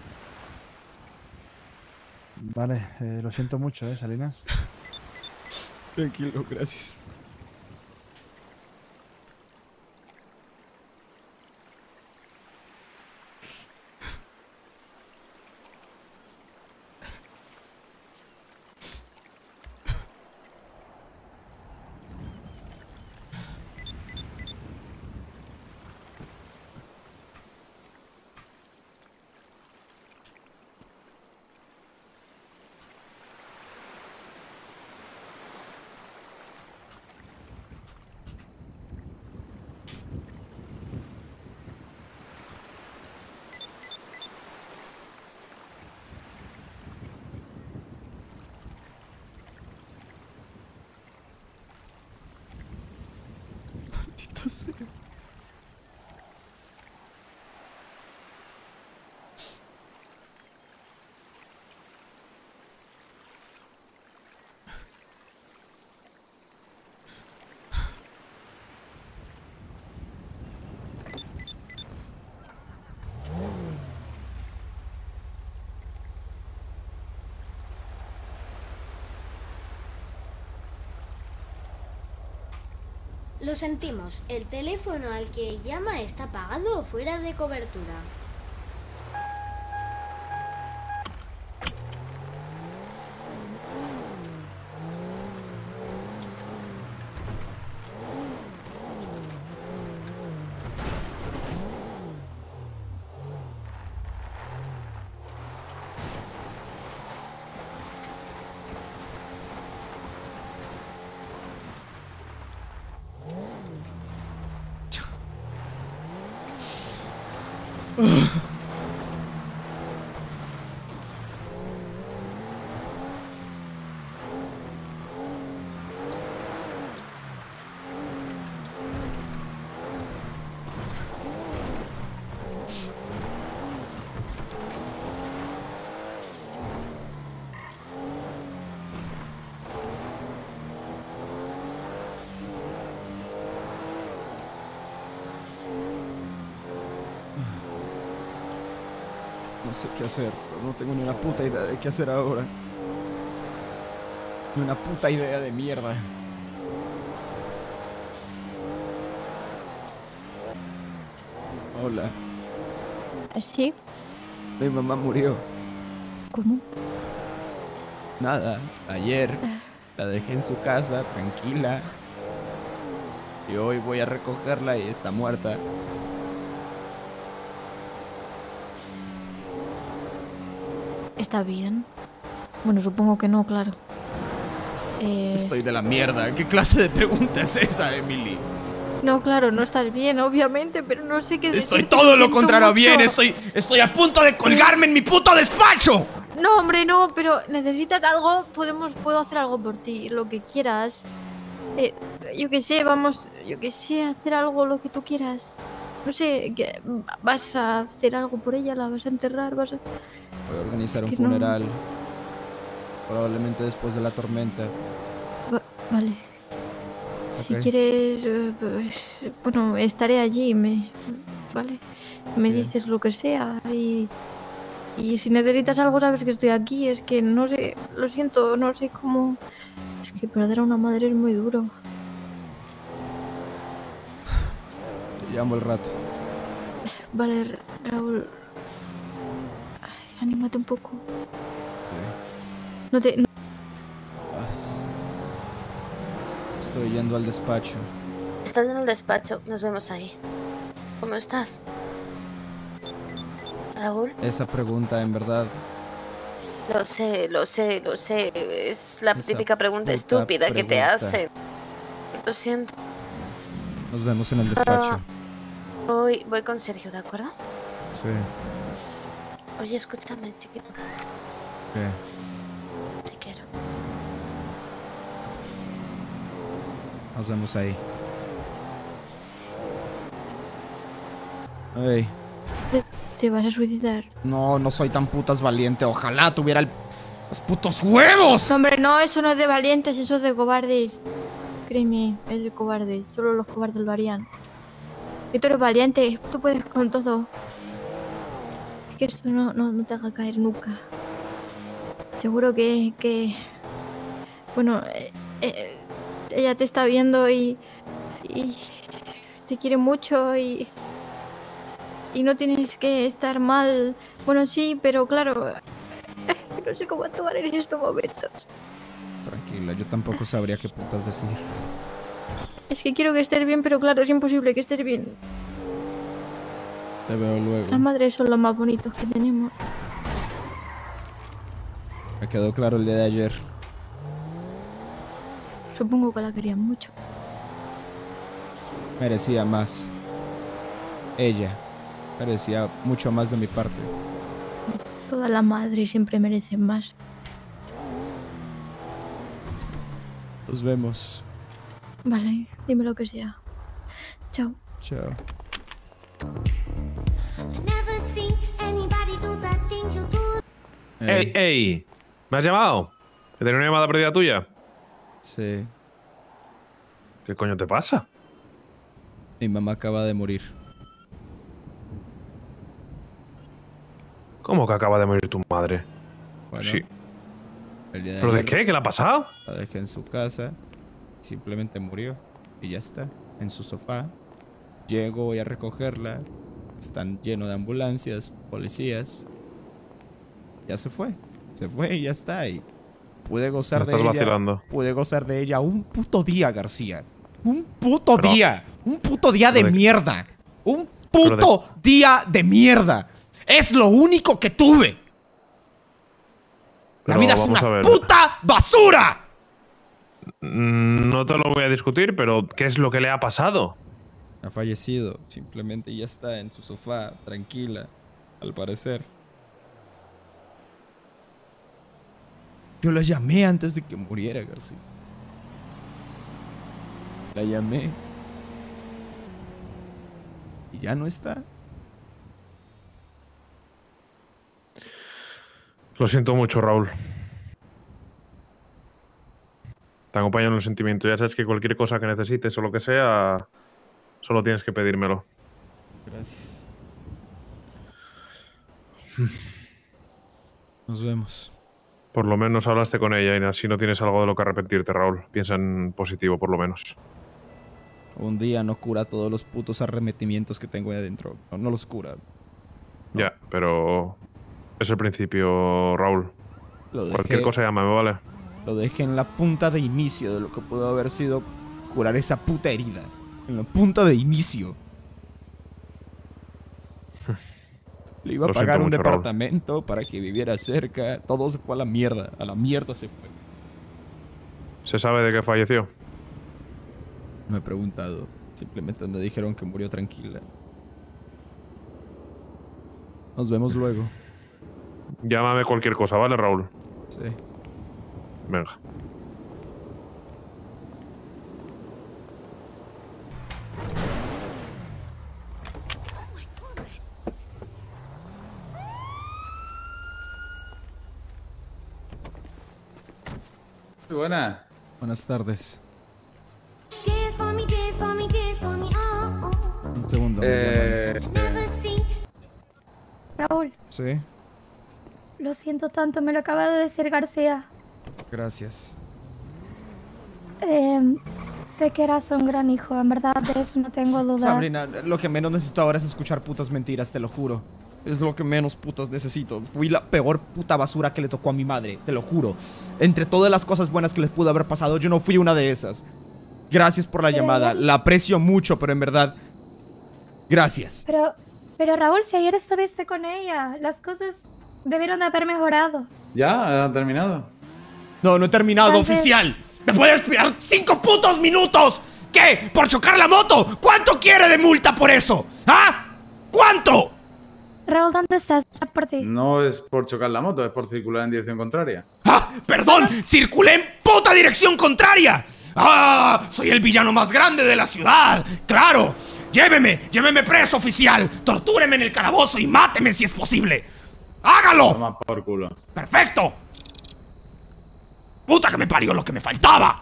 Vale, eh, lo siento mucho, ¿eh, Salinas? Tranquilo, gracias. Maldita sea. Lo sentimos, el teléfono al que llama está apagado o fuera de cobertura. No sé qué hacer, no tengo ni una puta idea de qué hacer ahora. Ni una puta idea de mierda. Hola. ¿Sí? Mi mamá murió. ¿Cómo? Nada, ayer la dejé en su casa, tranquila. Y hoy voy a recogerla y está muerta. ¿Está bien? Bueno, supongo que no, claro. Eh... Estoy de la mierda. ¿Qué clase de pregunta es esa, Emily? No, claro, no estás bien, obviamente, pero no sé qué Estoy decirte, todo lo lo siento contrario mucho. bien. Estoy, estoy a punto de colgarme en mi puto despacho. No, hombre, no, pero necesitas algo, podemos, puedo hacer algo por ti, lo que quieras. Eh, yo qué sé, vamos, yo qué sé, hacer algo, lo que tú quieras. No sé, que vas a hacer algo por ella, la vas a enterrar, vas a... Voy a organizar un Que no. funeral. Probablemente después de la tormenta. Va- vale. Si Ok. quieres, eh, pues, bueno, estaré allí, me, vale. Me Bien. dices lo que sea y, y si necesitas algo sabes que estoy aquí. Es que no sé, lo siento, no sé cómo. Es que perder a una madre es muy duro. Te llamo el rato. Vale, Ra- Raúl. Ay, anímate un poco. No te. no- Paz. Estoy yendo al despacho. Estás en el despacho, nos vemos ahí. ¿Cómo estás? Raúl, Esa pregunta, en verdad, lo sé, lo sé, lo sé. Es la Esa típica pregunta puta estúpida que te pregunta. hacen. Lo siento. Nos vemos en el despacho. Voy, voy con Sergio, ¿de acuerdo? Sí. Oye, escúchame, chiquito. ¿Qué? Te quiero. Nos vemos ahí. Ey. ¿Te, te vas a suicidar? No, no soy tan putas valiente. Ojalá tuviera el... los putos huevos. No, hombre, no, eso no es de valientes, eso es de cobardes. Créeme, es de cobardes. Solo los cobardes lo harían. Y tú eres valiente, tú puedes con todo. Es que esto no, no, no te haga caer nunca. Seguro que... que... Bueno, eh, eh, ella te está viendo y... y... te quiere mucho y... y no tienes que estar mal. Bueno, sí, pero claro... no sé cómo actuar en estos momentos. Tranquila, yo tampoco sabría qué putas decir. Es que quiero que estés bien, pero claro, es imposible que estés bien. Te veo luego. Las madres son los más bonitos que tenemos. Me quedó claro el día de ayer. Supongo que la querían mucho. Merecía más. Ella merecía mucho más de mi parte. Todas las madres siempre merecen más. Nos vemos. Vale, dime lo que sea. Chao. Chao. ¡Ey, ey! ¿Me has llamado? ¿Que tenía una llamada perdida tuya? Sí. ¿Qué coño te pasa? Mi mamá acaba de morir. ¿Cómo que acaba de morir tu madre? Bueno, sí. El día de ¿Pero de ayer qué? ¿Qué le ha pasado? La dejé en su casa. Simplemente murió. Y ya está. En su sofá. Llego, voy a recogerla. Están llenos de ambulancias, policías. Ya se fue. Se fue y ya está. Y pude gozar Me de estás ella. vacilando. Pude gozar de ella un puto día, García. Un puto Pero- día. Un puto día de pero de- mierda. Un pero de- puto día de mierda. Es lo único que tuve. La Pero vida es vamos una a ver. puta basura. Mm, No te lo voy a discutir, pero ¿qué es lo que le ha pasado? Ha fallecido. Simplemente ya está en su sofá, tranquila. Al parecer. Yo la llamé antes de que muriera, García. La llamé. Y ya no está. Lo siento mucho, Raúl. Te acompaño en el sentimiento. Ya sabes que cualquier cosa que necesites o lo que sea, solo tienes que pedírmelo. Gracias. Nos vemos. Por lo menos hablaste con ella y así no tienes algo de lo que arrepentirte, Raúl. Piensa en positivo, por lo menos. Un día no cura todos los putos arremetimientos que tengo ahí adentro. No, no los cura. Ya, pero es el principio, Raúl. Lo dejé- Cualquier cosa llámame, ¿vale? Lo dejé en la punta de inicio de lo que pudo haber sido curar esa puta herida. En la punta de inicio. Le iba a Lo pagar siento un mucho, Raúl. departamento para que viviera cerca. Todo se fue a la mierda. A la mierda se fue. ¿Se sabe de qué falleció? No he preguntado. Simplemente me dijeron que murió tranquila. Nos vemos luego. Llámame cualquier cosa, ¿vale, Raúl? Sí. Venga. Muy buena. Buenas tardes. Un segundo. Eh, Raúl, Sí, lo siento tanto, me lo acaba de decir García. gracias. Eh, sé que eras un gran hijo, en verdad, de eso no tengo duda. Sabrina, lo que menos necesito ahora es escuchar putas mentiras, te lo juro. Es lo que menos putas necesito. Fui la peor puta basura que le tocó a mi madre, te lo juro. Entre todas las cosas buenas que les pudo haber pasado, yo no fui una de esas. Gracias por la Pero llamada. ella- La aprecio mucho, pero en verdad... Gracias. Pero, pero Raúl, si ayer estuviste con ella, las cosas debieron de haber mejorado. ¿Ya? ¿Ha terminado? No, no he terminado, Tal vez- oficial. ¿Me puede esperar cinco putos minutos? ¿Qué? ¿Por chocar la moto? ¿Cuánto quiere de multa por eso? ¿Ah? ¿Cuánto? Raúl, ¿dónde estás? Por ti. No es por chocar la moto, es por circular en dirección contraria. ¡Ah! ¡Perdón! ¡Circulé en puta dirección contraria! ¡Ah! ¡Soy el villano más grande de la ciudad! ¡Claro! ¡Lléveme! ¡Lléveme preso, oficial! ¡Tortúreme en el calabozo y máteme si es posible! ¡Hágalo! Toma por culo. ¡Perfecto! ¡Puta que me parió lo que me faltaba!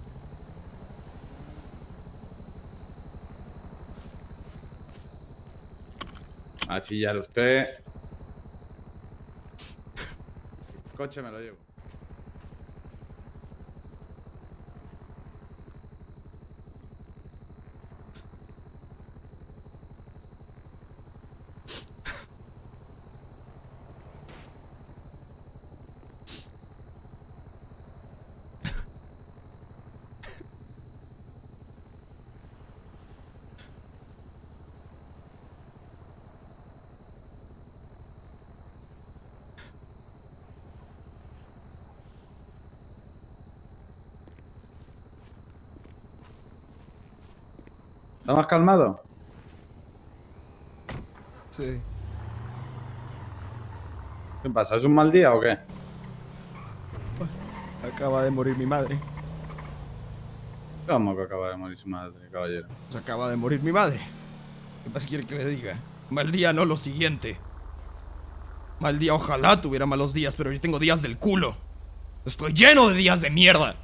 A chillar usted. El coche me lo llevo. ¿Está más calmado? Sí. ¿Qué pasa? ¿Es un mal día o qué? Acaba de morir mi madre. ¿Cómo que acaba de morir su madre, caballero? Se acaba de morir mi madre. ¿Qué más quiere que le diga? Mal día, no lo siguiente. Mal día, ojalá tuviera malos días, pero yo tengo días del culo. Estoy lleno de días de mierda.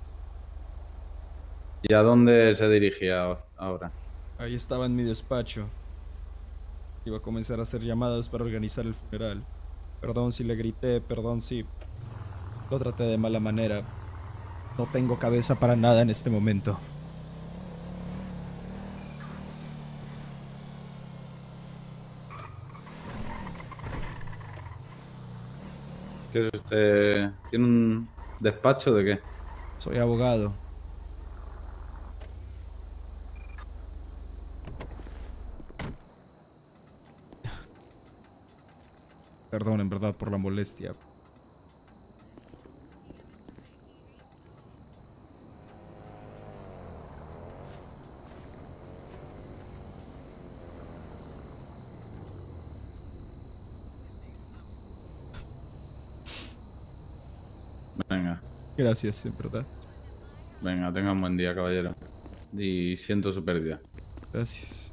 ¿Y a dónde se dirigía ahora? Ahí estaba en mi despacho. Iba a comenzar a hacer llamadas para organizar el funeral. Perdón si le grité, perdón si lo traté de mala manera. No tengo cabeza para nada en este momento. ¿Qué es usted? ¿Tiene un despacho de qué? Soy abogado. Perdón, en verdad, por la molestia. Venga. Gracias, en verdad. Venga, tenga un buen día, caballero. Y siento su pérdida. Gracias.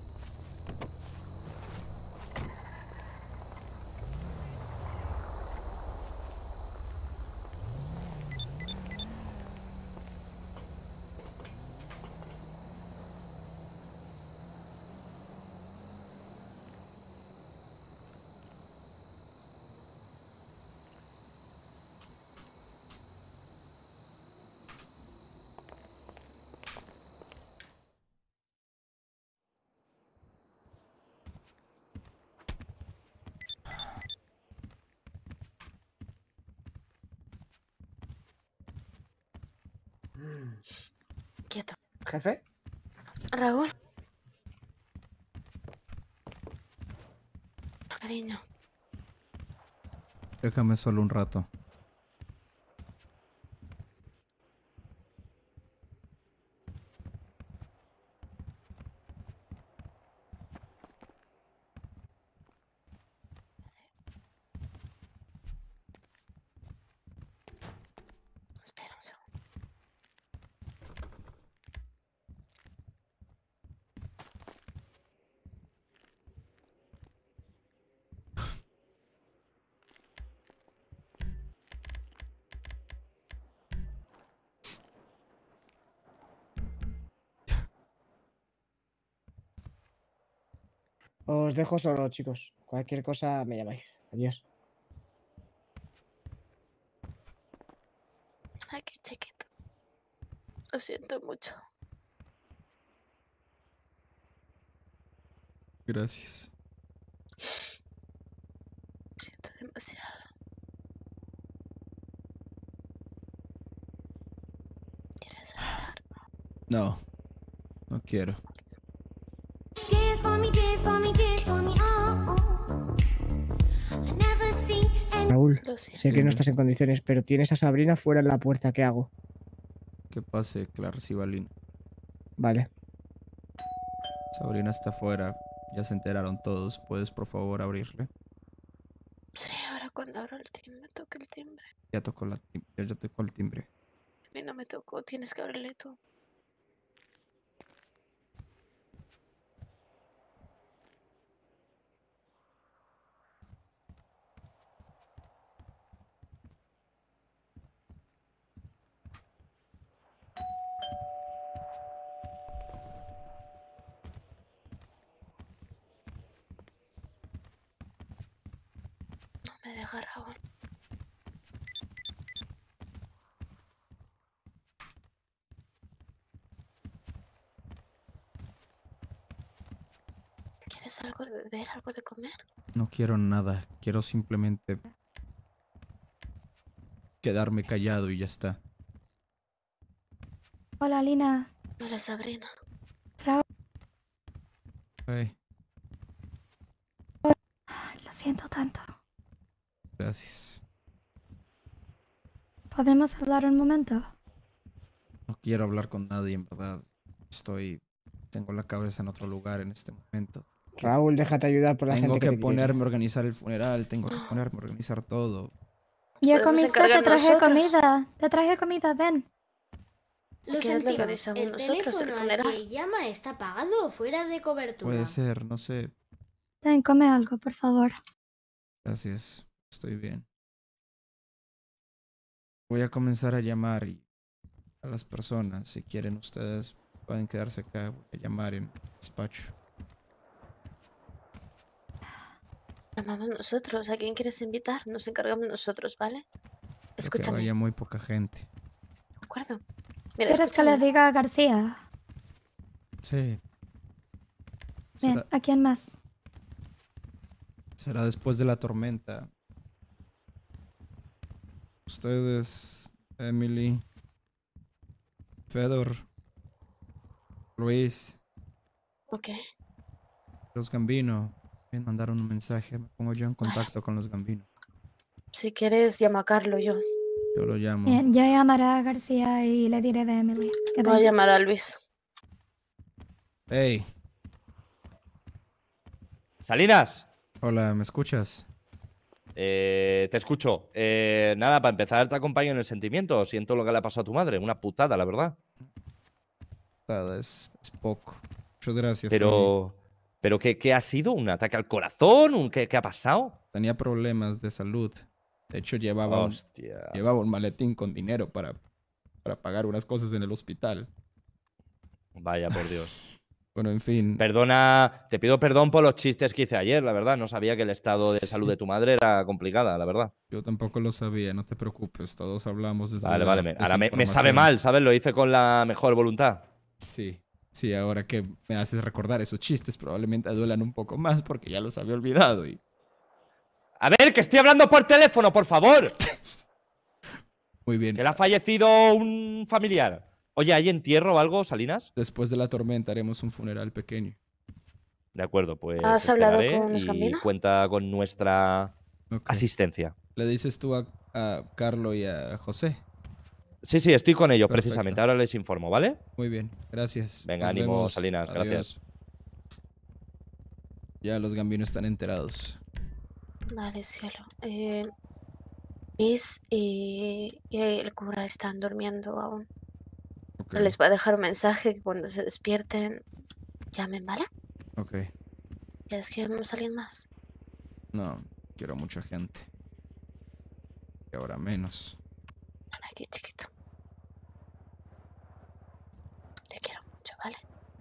Quieto. ¿Jefe? Raúl. Cariño. Déjame solo un rato. Espera un segundo. Os dejo solo, chicos. Cualquier cosa me llamáis. Adiós. Ay, qué chiquito. Lo siento mucho. Gracias. Siento demasiado. ¿Quieres hablar? No. No quiero. Raúl, Lo siento. sé que no estás en condiciones, pero tienes a Sabrina fuera en la puerta. ¿Qué hago? Que pase, Clara Cibalina. Vale. Sabrina está afuera. Ya se enteraron todos. ¿Puedes, por favor, abrirle? Sí, ahora cuando abro el timbre, toca el timbre. Ya tocó, la tim- ya, ya tocó el timbre. A mí no me tocó, tienes que abrirle tú. No me deja Raúl. ¿Quieres algo de beber, algo de comer? No quiero nada. Quiero simplemente quedarme callado y ya está. Hola, Lina. Hola, Sabrina. Raúl. Hey, Lo siento tanto. gracias. ¿Podemos hablar un momento? No quiero hablar con nadie, en verdad. Estoy... Tengo la cabeza en otro lugar en este momento. Raúl, déjate ayudar por la Tengo gente que que te ponerme a organizar el funeral. Tengo que ponerme a organizar todo. Ya Podemos comiste, te encargar traje nosotros. comida. Te traje comida, ven. Lo ¿Quieres lo sentimos. organizamos El nosotros, el teléfono al funeral? que llama está apagado o fuera de cobertura. Puede ser, no sé. Ten, come algo, por favor. Gracias. Estoy bien. Voy a comenzar a llamar y a las personas. Si quieren ustedes pueden quedarse acá. Voy a llamar en el despacho. Llamamos nosotros. ¿A quién quieres invitar? Nos encargamos nosotros, ¿vale? Creo que Escúchame. vaya muy poca gente. ¿De acuerdo? Mira, ¿Quieres que le escúchame. diga a García? Sí. Bien, Será, ¿a quién más? será después de la tormenta. Ustedes, Emily, Fedor, Luis, Ok. los Gambino. Me mandaron un mensaje. Me pongo yo en contacto con los Gambino. Si quieres, llamo a Carlos yo. Yo lo llamo. Bien, yo llamaré a García y le diré de Emily. Que Voy a venga. llamar a Luis. Hey, Salinas, hola, ¿me escuchas? eh, te escucho. Eh, nada, para empezar te acompaño en el sentimiento. Siento lo que le ha pasado a tu madre. Una putada, la verdad. Nada, es, es poco. Muchas gracias. Tony. Pero, pero ¿qué, qué ha sido? ¿Un ataque al corazón? ¿Un, qué, ¿Qué ha pasado? Tenía problemas de salud. De hecho, llevaba un, Hostia. llevaba un maletín con dinero para, para pagar unas cosas en el hospital. Vaya, por Dios. Bueno, en fin. Perdona, te pido perdón por los chistes que hice ayer, la verdad. No sabía que el estado de salud de tu madre era complicada, la verdad. Yo tampoco lo sabía, no te preocupes. Todos hablamos desde Vale, la vale. me- ahora me, me sabe desinformación. mal, ¿sabes? Lo hice con la mejor voluntad. Sí, sí, ahora que me haces recordar esos chistes, probablemente duelan un poco más porque ya los había olvidado y... A ver, que estoy hablando por teléfono, por favor. Muy bien. Que le ha fallecido un familiar. Oye, ¿hay entierro o algo, Salinas? Después de la tormenta haremos un funeral pequeño. De acuerdo, pues. ¿Has hablado esperaré con los y Gambino? cuenta con nuestra Ok. asistencia. ¿Le dices tú a, a Carlo y a José? Sí, sí, estoy con ellos Perfecto. precisamente. Ahora les informo, ¿vale? Muy bien, gracias. Venga, Nos ánimo, vemos. Salinas, Adiós. gracias. Ya los Gambinos están enterados. Vale, cielo. Eh, Luis y, y el cura están durmiendo aún. Ok, Les voy a dejar un mensaje que cuando se despierten llamen, ¿vale? ok. ¿Quieres que llamemos a alguien más? No, quiero mucha gente. Y ahora menos. Ven aquí, chiquito. Te quiero mucho, ¿vale?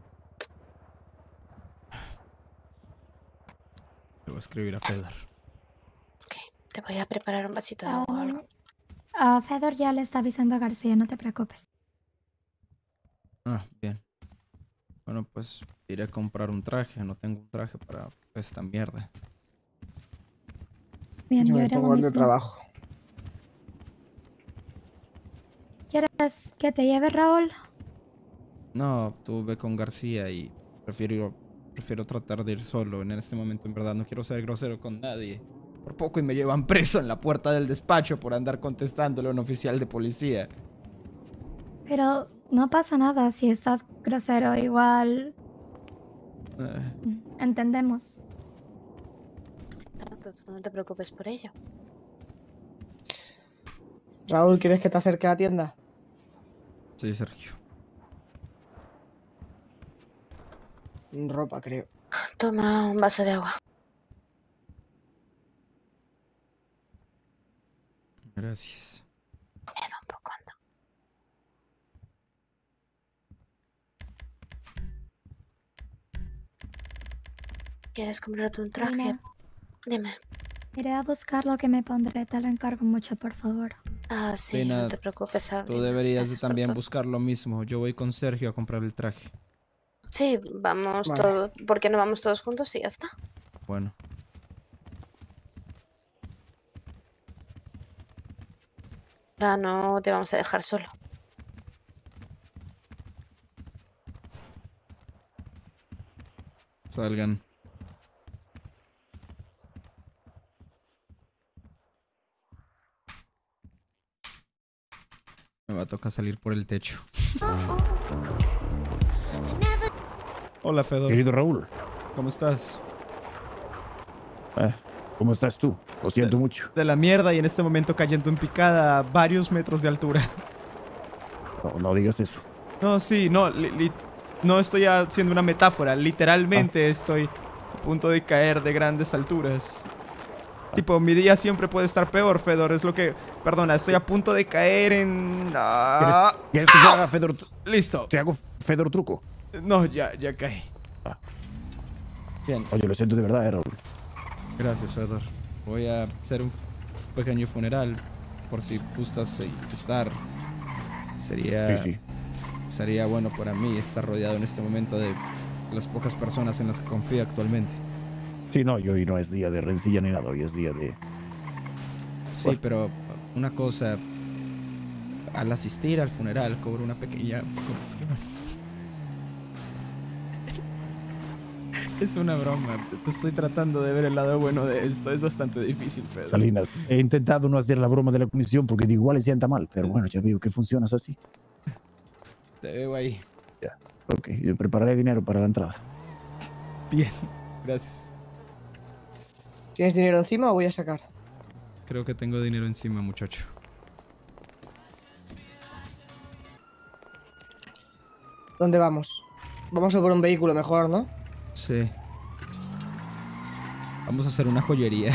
Le voy a escribir a Fedor. Te voy a preparar un vasito de agua o algo. Ah, Fedor ya le está avisando a García, no te preocupes. Ah, bien. Bueno, pues iré a comprar un traje. No tengo un traje para esta mierda. Bien, Yo yo me haré lo pongo el de mismo. trabajo. ¿Quieres que te lleve, Raúl? No, tuve con García y prefiero, prefiero tratar de ir solo. En este momento, en verdad, no quiero ser grosero con nadie. Por poco y me llevan preso en la puerta del despacho por andar contestándole a un oficial de policía. Pero no pasa nada si estás grosero, igual Eh, entendemos. Tú- tú no te preocupes por ello. Raúl, ¿quieres que te acerque a la tienda? sí, Sergio. Ropa, creo. Toma un vaso de agua. Gracias. Lleva un poco, anda. ¿Quieres comprarte un traje? Lina, Dime. iré a buscar lo que me pondré. Te lo encargo mucho, por favor. Ah, sí, Lina, no te preocupes, Tú Sabrina. deberías de Gracias por también todo. buscar lo mismo. Yo voy con Sergio a comprar el traje. Sí, vamos Vale. todos. ¿Por qué no vamos todos juntos y ya está? Bueno. Ya no te vamos a dejar solo. Salgan. Me va a tocar salir por el techo. Hola, Fedor. Querido Raúl, ¿Cómo estás? eh, ¿cómo estás tú? Lo siento mucho. De la mierda y en este momento cayendo en picada a varios metros de altura. No, no digas eso. No, sí, no, li- li- no estoy haciendo una metáfora. Literalmente estoy a punto de caer de grandes alturas. Tipo, mi día siempre puede estar peor, Fedor. Es lo que... Perdona, estoy a punto de caer en... Ah, ¿Quieres, quieres que te haga Fedor? listo. ¿Te hago Fedor truco? No, ya, ya caí. Ah. Bien, Oye, lo siento de verdad, eh, Raúl. gracias, Fedor. Voy a hacer un pequeño funeral por si gustas eh, estar. Sería... Sí, sí. Sería bueno para mí estar rodeado en este momento de las pocas personas en las que confío actualmente. Sí, no, y hoy no es día de rencilla ni nada, hoy es día de... Sí, Bueno. pero una cosa, al asistir al funeral cobro una pequeña comisión. Es una broma, te estoy tratando de ver el lado bueno de esto, es bastante difícil, Fede. Salinas, he intentado no hacer la broma de la comisión porque de igual le sienta mal, pero bueno, ya veo que funcionas así. Te veo ahí. Ya, ok, yo prepararé dinero para la entrada. Bien, gracias. ¿Tienes dinero encima o voy a sacar? Creo que tengo dinero encima, muchacho. ¿Dónde vamos? Vamos a por un vehículo mejor, ¿no? Sí. Vamos a hacer una joyería.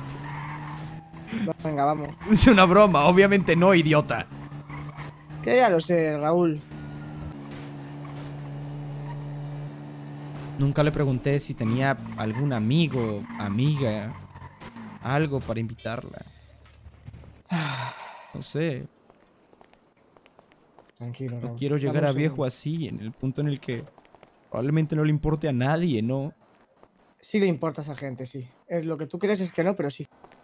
Venga, vamos. Es una broma, obviamente no, idiota. Que ya lo sé, Raúl. Nunca le pregunté si tenía algún amigo, amiga, algo para invitarla. No sé, Tranquilo, no Raúl. quiero Dame llegar un a viejo segundo. así, en el punto en el que probablemente no le importe a nadie, ¿no? Sí le importa a esa gente, sí. Es lo que tú crees es que no, pero sí.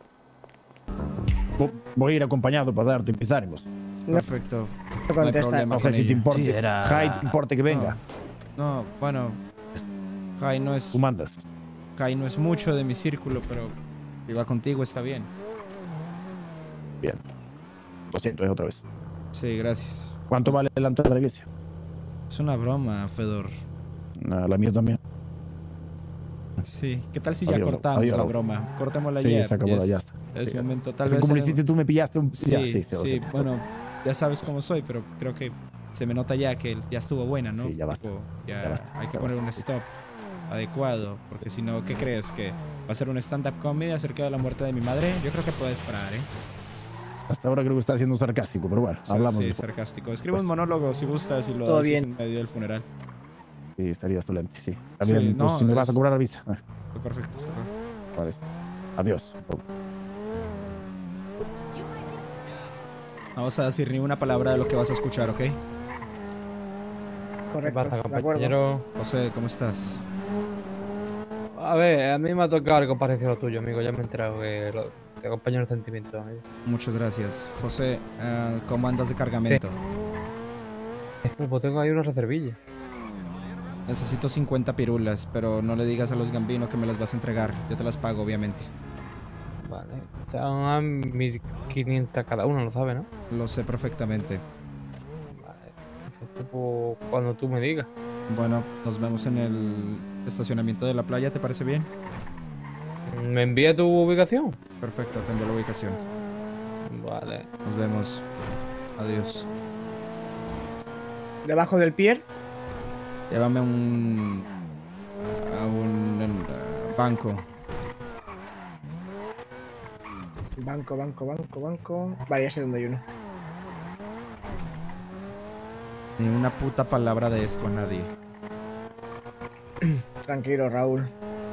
Vo- Voy a ir acompañado para darte mis ánimos. Perfecto. No No hay contesta. problema No sé con si te ello. importe. Sí, era- Jai, te importe que venga. No, bueno, Jai no es, Tú mandas. Jai no es mucho de mi círculo, pero si va contigo está bien. Bien. Lo siento, es otra vez. Sí, gracias. ¿Cuánto vale la entrada de la iglesia? Es una broma, Fedor. Ah, la mía también. Sí, ¿qué tal si ya Adiós, cortamos adiós, la Raúl. broma? Cortémosla Sí, ya. se acabó, es, ya está. Es Sí. momento, tal Es que vez... como lo en- hiciste tú, me pillaste un... Sí, ya, sí, sí, sí, lo sé. bueno, ya sabes cómo soy, pero creo que se me nota ya que ya estuvo buena, ¿no? Sí, ya basta, Tipo, ya ya basta, hay que ya poner basta, un sí. stop adecuado, porque si no, ¿qué crees? ¿Que va a ser un stand-up comedy acerca de la muerte de mi madre? Yo creo que puedes parar, ¿eh? Hasta ahora creo que está siendo sarcástico, pero bueno, Sí, hablamos sí, después. sarcástico. Escribe Pues. un monólogo si gustas y lo Todo haces bien. en medio del funeral. Sí, estaría excelente, sí. Sí, También, pues, no, si me vas a es- cobrar, avisa. Ah, Perfecto, está bien. vale. Adiós. No vas a decir ni una palabra de lo que vas a escuchar, ¿ok? Correcto. ¿Qué pasa, de acuerdo. compañero? José, ¿cómo estás? A ver, a mí me ha tocado algo parecido a lo tuyo, amigo. Ya me he enterado que lo- te acompaño en el sentimiento, amigo. Muchas gracias. José, ah, ¿cómo andas de cargamento? Uh, pues tengo ahí una reservilla. Necesito cincuenta pirulas, pero no le digas a los gambinos que me las vas a entregar. Yo te las pago, obviamente. Vale. Son a mil quinientas cada uno, lo sabe, ¿no? Lo sé perfectamente. Vale. Tipo, cuando tú me digas. Bueno, nos vemos en el estacionamiento de la playa, ¿te parece bien? ¿Me envía tu ubicación? Perfecto, te envío la ubicación. Vale. Nos vemos. Adiós. Debajo del pier. Llévame a un... a un uh, banco. Banco, banco, banco, banco. Vale, ya sé dónde hay uno. Ni una puta palabra de esto a nadie. Tranquilo, Raúl.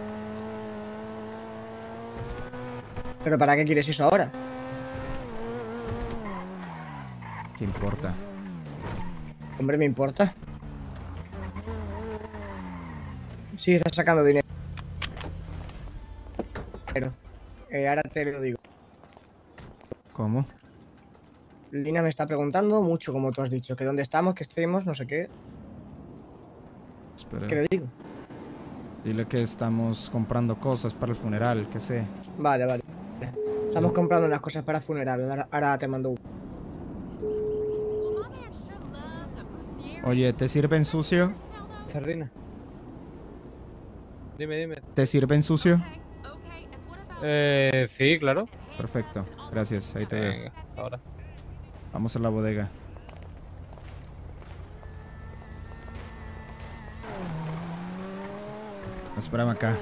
¿Pero para qué quieres eso ahora? ¿Qué importa? Hombre, me importa. Sí, estás sacando dinero. Pero, eh, ahora te lo digo. ¿Cómo? Lina me está preguntando mucho, como tú has dicho, que dónde estamos, que estemos, no sé qué. Espera. ¿Qué le digo? Dile que estamos comprando cosas para el funeral, que sé. Vale, vale. Estamos comprando unas cosas para funeral. Ahora, ahora te mando un... Oye, ¿te sirven sucio? Sardina. Dime, dime. ¿Te sirven sucio? Eh, sí, claro. Perfecto, gracias, ahí te Venga, veo. ahora. Vamos a la bodega. Espérame acá.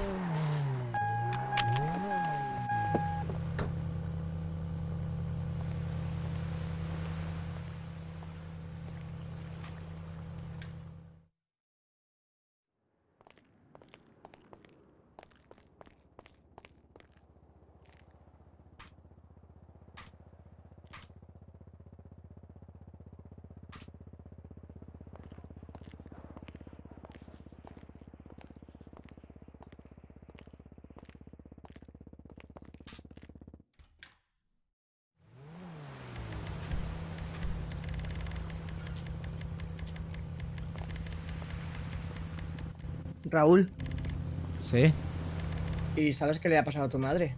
Raúl, ¿Sí? ¿y sabes qué le ha pasado a tu madre?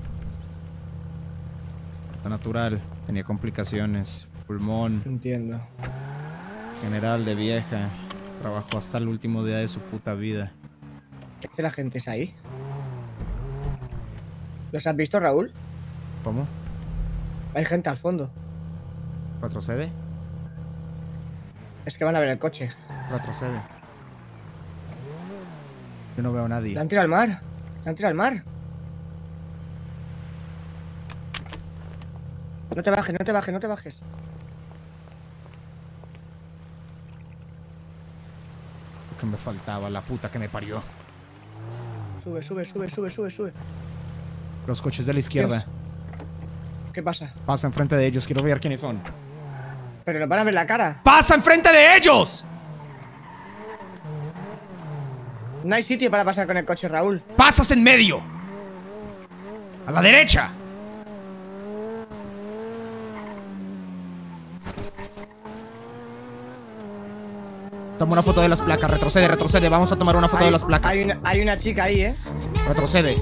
Parto natural. Tenía complicaciones. Pulmón. Entiendo. General de vieja. Trabajó hasta el último día de su puta vida. ¿Qué hace la gente es ahí? ¿Los has visto, Raúl? ¿Cómo? Hay gente al fondo. ¿Retrocede? Es que van a ver el coche. Retrocede. Yo no veo a nadie. La han tirado al mar. La han tirado al mar. No te bajes, no te bajes, no te bajes. Lo que me faltaba, la puta que me parió. Sube, sube, sube, sube, sube, sube. Los coches de la izquierda. ¿Qué pasa? Pasa enfrente de ellos, quiero ver quiénes son. Pero nos van a ver la cara. ¡Pasa enfrente de ellos! No hay sitio para pasar con el coche, Raúl. ¡Pasas en medio! ¡A la derecha! Toma una foto de las placas, retrocede, retrocede. Vamos a tomar una foto Hay- de las placas. Hay una, hay una chica ahí, ¿eh? Retrocede.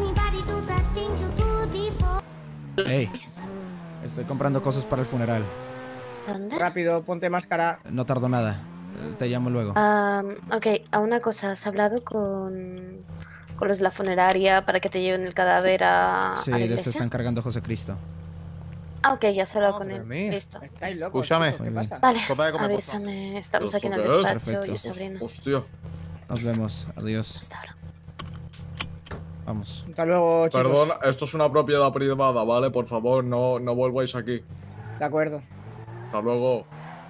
Ey, estoy comprando cosas para el funeral. ¿Dónde? Rápido, ponte máscara. No tardo nada. Eh, Te llamo luego. Ah, ok, a una cosa, ¿has hablado con, con los de la funeraria para que te lleven el cadáver a, Sí, a la de se iglesia? está encargando José Cristo. Ah, ok, ya has hablado con él. mía. Listo. Estáis locos. Escúchame. chicos, ¿Qué Muy bien. pasa? Vale, Copa de comer, por avísame. Estamos ¿Pero aquí en el eso qué es? despacho, Perfecto. yo y Sabrina. Hostia. Nos vemos. Adiós. Hasta ahora. Vamos. Hasta luego, chicos. Perdón, esto es una propiedad privada, ¿vale? Por favor, no, no volváis aquí. De acuerdo. Hasta luego.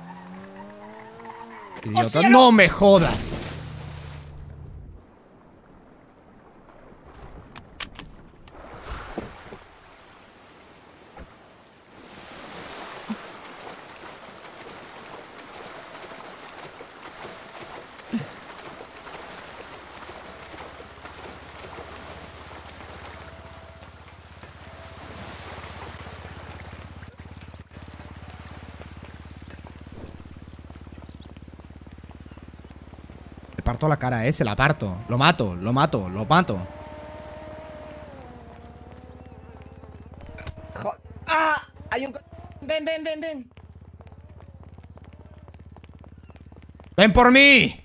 Idiota. ¡No me jodas! Le parto la cara, eh, se la parto. Lo mato, lo mato, lo mato. Jo- ¡Ah! Hay un... co- Ven, ven, ven, ven. ¡Ven por mí!